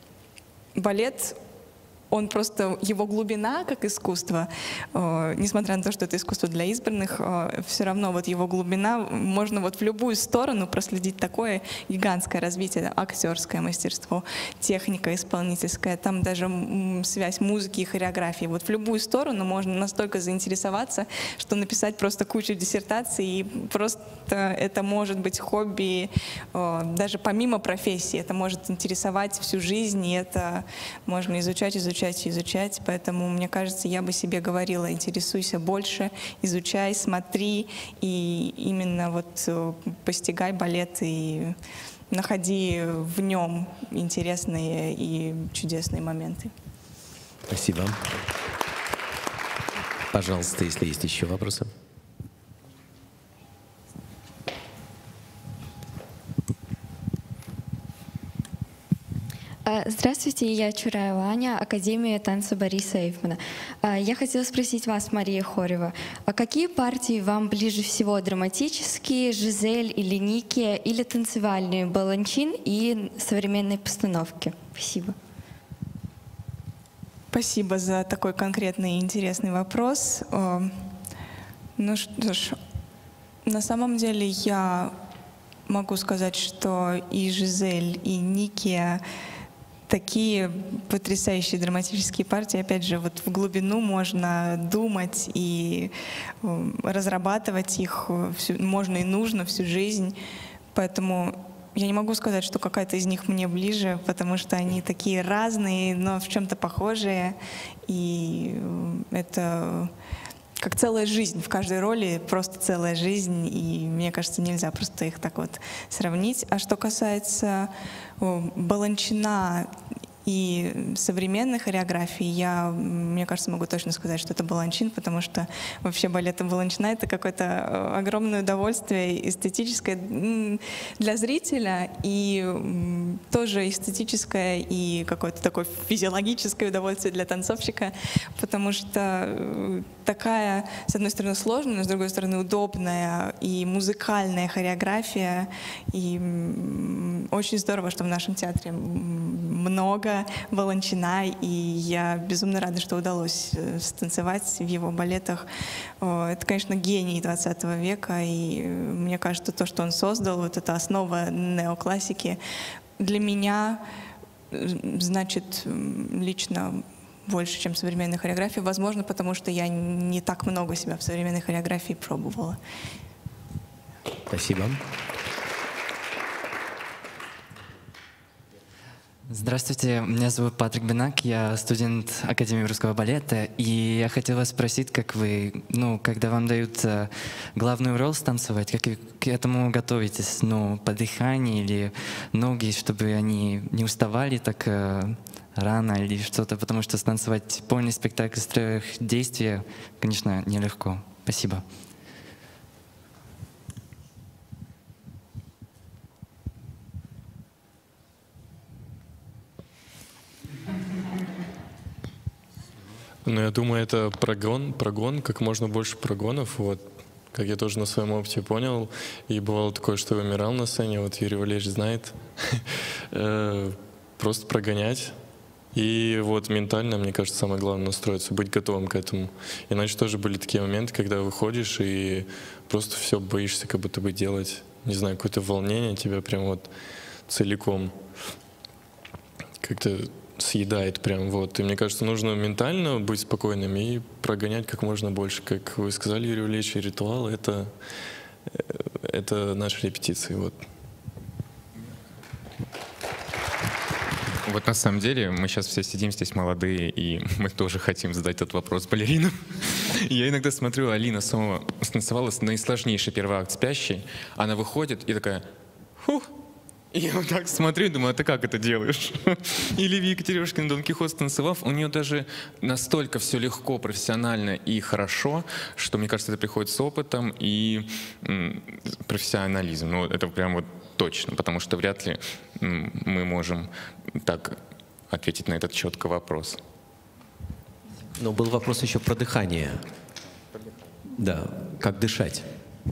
балет, он просто, его глубина как искусство, э, несмотря на то, что это искусство для избранных, э, все равно вот его глубина, можно вот в любую сторону проследить такое гигантское развитие, актерское мастерство, техника исполнительская, там даже м, связь музыки и хореографии. Вот в любую сторону можно настолько заинтересоваться, что написать просто кучу диссертаций, и просто это может быть хобби, э, даже помимо профессии, это может интересовать всю жизнь, и это можно изучать, изучать, изучать, поэтому, мне кажется, я бы себе говорила: интересуйся больше, изучай, смотри, и именно вот постигай балет и находи в нем интересные и чудесные моменты. Спасибо. Пожалуйста, если есть еще вопросы. Здравствуйте, я Чураева Аня, Академия танца Бориса Эйфмана. Я хотела спросить вас, Мария Хорева, а какие партии вам ближе всего? Драматические, Жизель или Никия, или танцевальные, Баланчин и современные постановки? Спасибо. Спасибо за такой конкретный и интересный вопрос. Ну что ж, на самом деле я могу сказать, что и Жизель, и Никия такие потрясающие драматические партии. Опять же, вот в глубину можно думать и разрабатывать их всю, можно и нужно всю жизнь. Поэтому я не могу сказать, что какая-то из них мне ближе, потому что они такие разные, но в чем-то похожие. И это как целая жизнь. В каждой роли просто целая жизнь. И мне кажется, нельзя просто их так вот сравнить. А что касается Баланчина и современной хореографии, я, мне кажется, могу точно сказать, что это Баланчин, потому что вообще балет Баланчина — это какое-то огромное удовольствие эстетическое для зрителя и тоже эстетическое и какое-то такое физиологическое удовольствие для танцовщика, потому что такая, с одной стороны, сложная, но с другой стороны, удобная и музыкальная хореография. И очень здорово, что в нашем театре много Баланчина, и я безумно рада, что удалось станцевать в его балетах. Это, конечно, гений двадцатого века, и мне кажется, то, что он создал, вот эта основа неоклассики, для меня значит лично больше, чем современная хореография. Возможно, потому что я не так много себя в современной хореографии пробовала. Спасибо. Здравствуйте, меня зовут Патрик Бенак, я студент Академии русского балета, и я хотел вас спросить, как вы, ну, когда вам дают uh, главную роль станцевать, как вы к этому готовитесь, ну, по дыханию или ноги, чтобы они не уставали так uh, рано или что-то, потому что станцевать полный спектакль с трех действий, конечно, нелегко. Спасибо. Ну, я думаю, это прогон, прогон, как можно больше прогонов, вот, как я тоже на своем опыте понял. И бывало такое, что я умирал на сцене, вот Юрий Валерьевич знает. Просто прогонять. И вот ментально, мне кажется, самое главное настроиться, быть готовым к этому. Иначе тоже были такие моменты, когда выходишь и просто все боишься как будто бы делать. Не знаю, какое-то волнение тебя прям вот целиком как-то съедает прям вот. И мне кажется, нужно ментально быть спокойным и прогонять как можно больше. Как вы сказали, Юрий Валерьевич, ритуал — это, это наши репетиции. Вот. Вот на самом деле мы сейчас все сидим здесь молодые, и мы тоже хотим задать этот вопрос балеринам. Я иногда смотрю, Алина Сомова станцевала наисложнейший первый акт «Спящий». Она выходит и такая: «Фух». И я вот так смотрю и думаю, а ты как это делаешь? И Лилия Екатерешкина Дон Кихот станцевав, у нее даже настолько все легко, профессионально и хорошо, что, мне кажется, это приходит с опытом и м, профессионализм. Ну, это прям вот точно, потому что вряд ли м, мы можем так ответить на этот четко вопрос. Но был вопрос еще про дыхание. Да, как дышать.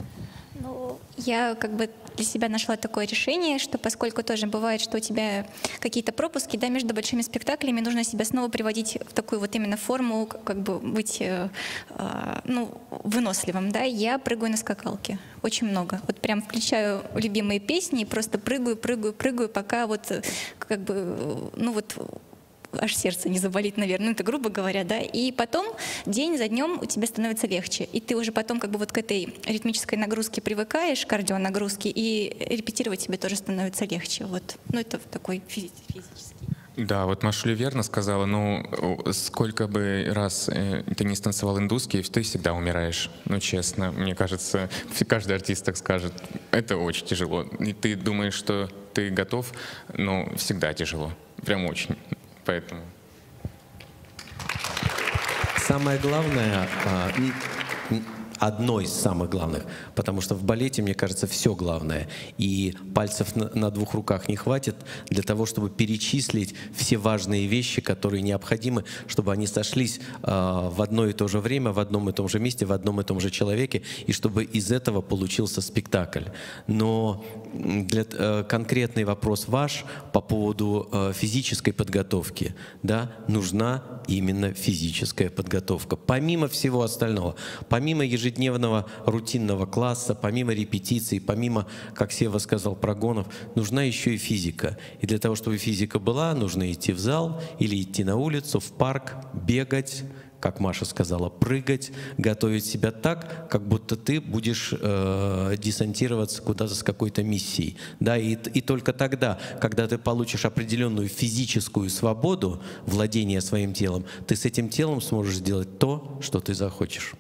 Я как бы для себя нашла такое решение, что поскольку тоже бывает, что у тебя какие-то пропуски, да, между большими спектаклями, нужно себя снова приводить в такую вот именно форму, как бы быть э, э, ну, выносливым, да. Я прыгаю на скакалке очень много. Вот прям включаю любимые песни и просто прыгаю, прыгаю, прыгаю, пока вот как бы, ну вот аж сердце не заболит, наверное, ну, это грубо говоря, да, и потом день за днем у тебя становится легче, и ты уже потом как бы вот к этой ритмической нагрузке привыкаешь, кардионагрузке, и репетировать тебе тоже становится легче, вот, ну это такой физический. Да, вот Машуля верно сказала, ну, сколько бы раз э, ты не станцевал индусский, ты всегда умираешь, ну, честно, мне кажется, каждый артист так скажет, это очень тяжело, и ты думаешь, что ты готов, но всегда тяжело, прям очень. Поэтому. Самое главное, одно из самых главных, потому что в балете, мне кажется, все главное. И пальцев на, на двух руках не хватит для того, чтобы перечислить все важные вещи, которые необходимы, чтобы они сошлись э, в одно и то же время, в одном и том же месте, в одном и том же человеке, и чтобы из этого получился спектакль. Но для, э, конкретный вопрос ваш по поводу э, физической подготовки. Да, нужна именно физическая подготовка. Помимо всего остального, помимо ежедневного рутинного класса, помимо репетиций, помимо, как Сева сказал, прогонов, нужна еще и физика. И для того, чтобы физика была, нужно идти в зал или идти на улицу, в парк, бегать, как Маша сказала, прыгать, готовить себя так, как будто ты будешь э, десантироваться куда-то с какой-то миссией. Да, и, и только тогда, когда ты получишь определенную физическую свободу владения своим телом, ты с этим телом сможешь сделать то, что ты захочешь.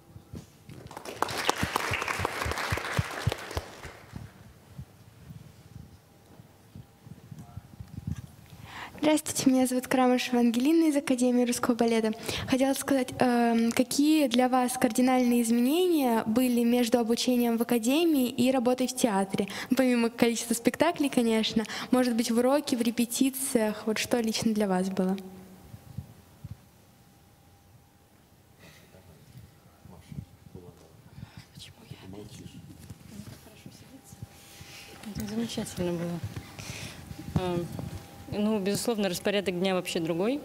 Здравствуйте, меня зовут Крамышева Ангелина из Академии русского балета. Хотела сказать, э, какие для вас кардинальные изменения были между обучением в Академии и работой в театре? Помимо количества спектаклей, конечно, может быть, в уроке, в репетициях, вот что лично для вас было? Замечательно было. Ну, безусловно, распорядок дня вообще другой.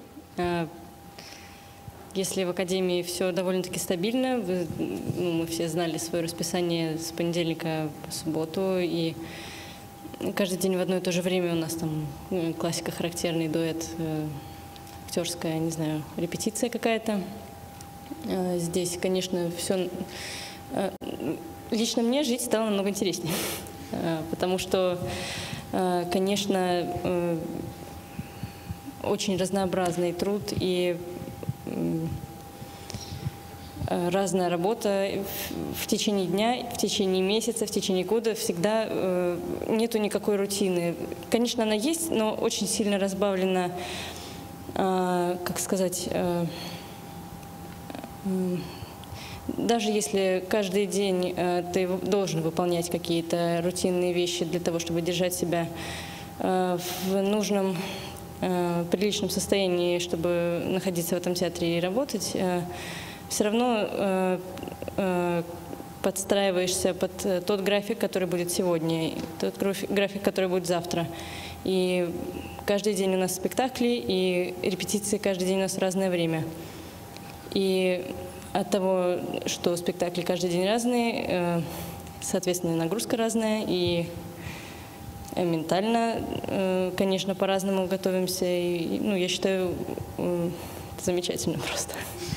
Если в академии все довольно-таки стабильно, вы, ну, мы все знали свое расписание с понедельника по субботу, и каждый день в одно и то же время у нас там классика, характерный дуэт, актерская, не знаю, репетиция какая-то. Здесь, конечно, все... Лично мне жить стало намного интереснее, потому что, конечно, очень разнообразный труд и разная работа в течение дня, в течение месяца, в течение года. Всегда нету никакой рутины. Конечно, она есть, но очень сильно разбавлена, как сказать, даже если каждый день ты должен выполнять какие-то рутинные вещи для того, чтобы держать себя в нужном, приличном состоянии, чтобы находиться в этом театре и работать, все равно подстраиваешься под тот график, который будет сегодня, тот график, который будет завтра. И каждый день у нас спектакли, и репетиции каждый день у нас в разное время. И от того, что спектакли каждый день разные, соответственно, нагрузка разная, и ментально, конечно, по-разному готовимся. И, ну, я считаю, это замечательно просто.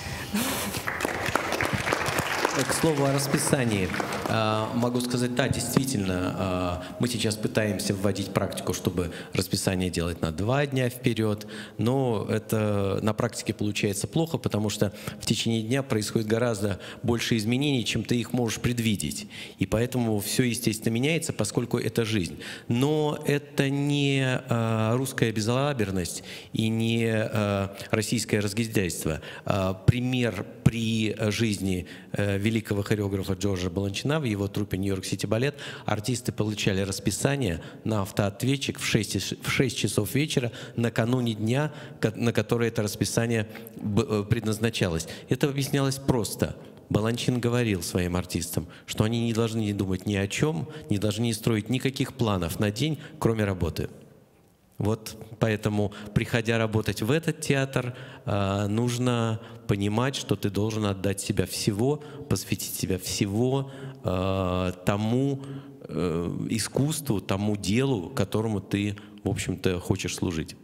К слову о расписании. Могу сказать, да, действительно, мы сейчас пытаемся вводить практику, чтобы расписание делать на два дня вперед, но это на практике получается плохо, потому что в течение дня происходит гораздо больше изменений, чем ты их можешь предвидеть. И поэтому все, естественно, меняется, поскольку это жизнь. Но это не русская безалаберность и не российское разгильдяйство. Пример при жизни великого хореографа Джорджа Баланчина в его труппе Нью-Йорк-Сити балет артисты получали расписание на автоответчик в шесть, в шесть часов вечера накануне дня, на который это расписание предназначалось. Это объяснялось просто. Баланчин говорил своим артистам, что они не должны думать ни о чем, не должны строить никаких планов на день, кроме работы. Вот поэтому, приходя работать в этот театр, нужно понимать, что ты должен отдать себя всего, посвятить себя всего тому искусству, тому делу, которому ты, в общем-то, хочешь служить.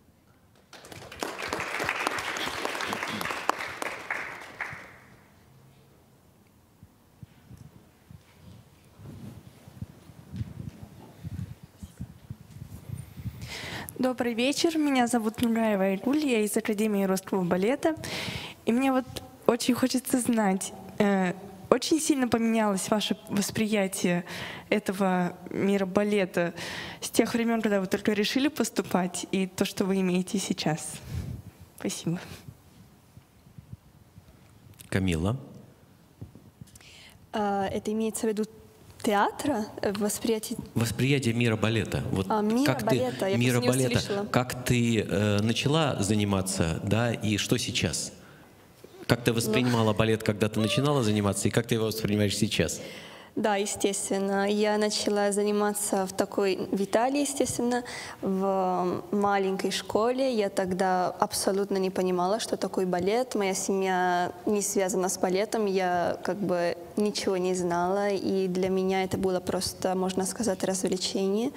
Добрый вечер, меня зовут Нураева Айгуль, я из Академии русского балета. И мне вот очень хочется знать, э, очень сильно поменялось ваше восприятие этого мира балета с тех времен, когда вы только решили поступать, и то, что вы имеете сейчас. Спасибо. Камила. Это имеется в виду театра, восприятие... Восприятие мира балета. Вот а, мира как балета, ты, я мира не балета. услышала. Как ты э, начала заниматься, да, и что сейчас? Как ты воспринимала ну... балет, когда ты начинала заниматься, и как ты его воспринимаешь сейчас? Да, естественно. Я начала заниматься в такой, в Италии, естественно, в маленькой школе. Я тогда абсолютно не понимала, что такое балет. Моя семья не связана с балетом, я как бы ничего не знала. И для меня это было просто, можно сказать, развлечение.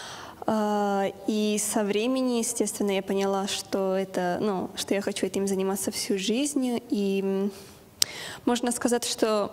И со временем, естественно, я поняла, что, это, ну, что я хочу этим заниматься всю жизнь. И можно сказать, что...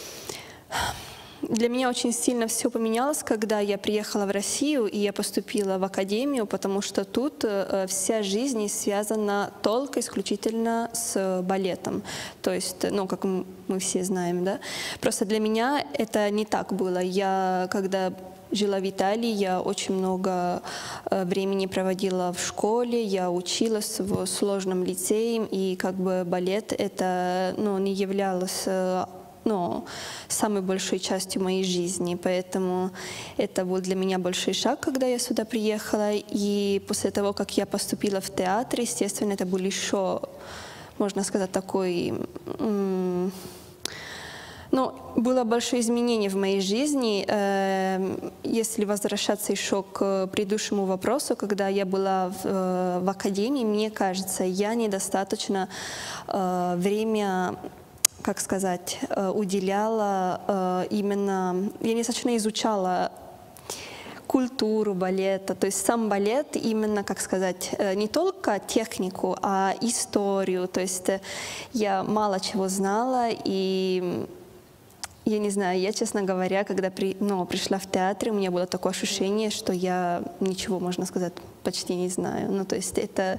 Для меня очень сильно все поменялось, когда я приехала в Россию и я поступила в академию, потому что тут э, вся жизнь связана только исключительно с балетом. То есть, ну, как мы все знаем, да. Просто для меня это не так было. Я, когда жила в Италии, я очень много э, времени проводила в школе, я училась в сложном лицее, и как бы балет это, ну, не являлось... Э, ну, самой большой частью моей жизни. Поэтому это был для меня большой шаг, когда я сюда приехала. И после того, как я поступила в театр, естественно, это был еще, можно сказать, такой... М- ну, было большое изменение в моей жизни. Э- если возвращаться еще к предыдущему вопросу, когда я была в, в академии, мне кажется, я недостаточно э- время... как сказать, уделяла именно, я недостаточно изучала культуру балета, то есть сам балет именно, как сказать, не только технику, а историю, то есть я мало чего знала, и я не знаю, я, честно говоря, когда при, ну, пришла в театр, у меня было такое ощущение, что я ничего, можно сказать, почти не знаю, ну то есть это...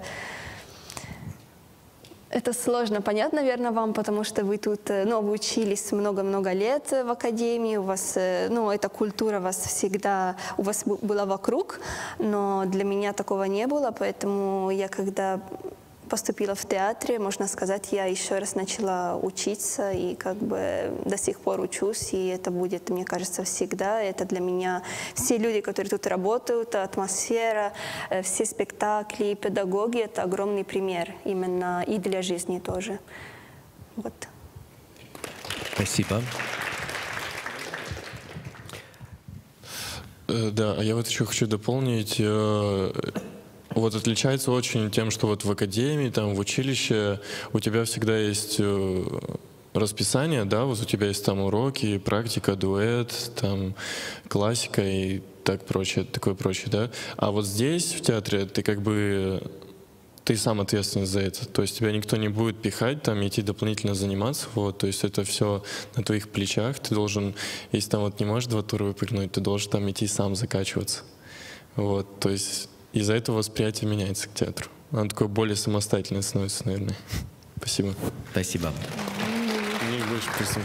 Это сложно понять, наверное, вам, потому что вы тут, ну, вы учились много-много лет в академии, у вас, ну, эта культура у вас всегда, у вас была вокруг, но для меня такого не было, поэтому я, когда поступила в театре, можно сказать, я еще раз начала учиться и как бы до сих пор учусь, и это будет, мне кажется, всегда. Это для меня все люди, которые тут работают, атмосфера, все спектакли, педагоги, это огромный пример именно и для жизни тоже. Вот. Спасибо. Да, а я вот еще хочу дополнить. Вот отличается очень тем, что вот в академии, там, в училище у тебя всегда есть расписание, да, вот у тебя есть там уроки, практика, дуэт, там, классика и так прочее, такое прочее, да. А вот здесь, в театре, ты как бы, ты сам ответственен за это. То есть тебя никто не будет пихать, там, идти дополнительно заниматься, вот. То есть это все на твоих плечах. Ты должен, если там вот не можешь два тура выпрыгнуть, ты должен там идти сам закачиваться. Вот, то есть из-за этого восприятие меняется к театру. Оно такое более самостоятельное становится, наверное. Спасибо. Спасибо. Мне больше спасибо.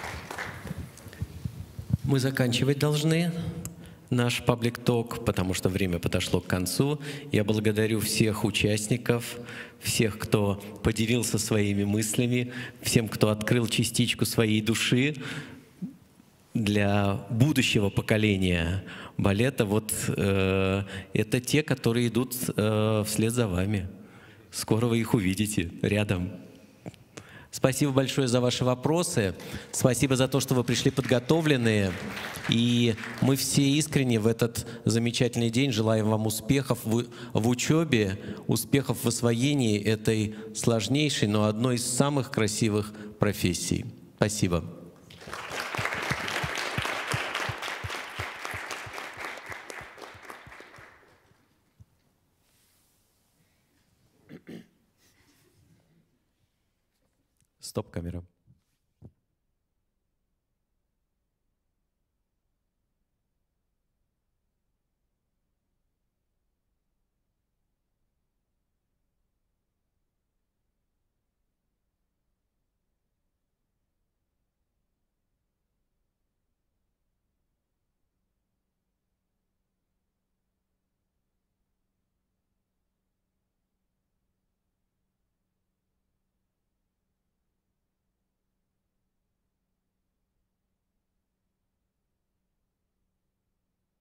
Мы заканчивать должны наш паблик-ток, потому что время подошло к концу. Я благодарю всех участников, всех, кто поделился своими мыслями, всем, кто открыл частичку своей души для будущего поколения балета. Вот э, это те, которые идут э, вслед за вами. Скоро вы их увидите рядом. Спасибо большое за ваши вопросы. Спасибо за то, что вы пришли подготовленные. И мы все искренне в этот замечательный день желаем вам успехов в, в учебе, успехов в освоении этой сложнейшей, но одной из самых красивых профессий. Спасибо. Стоп, камера.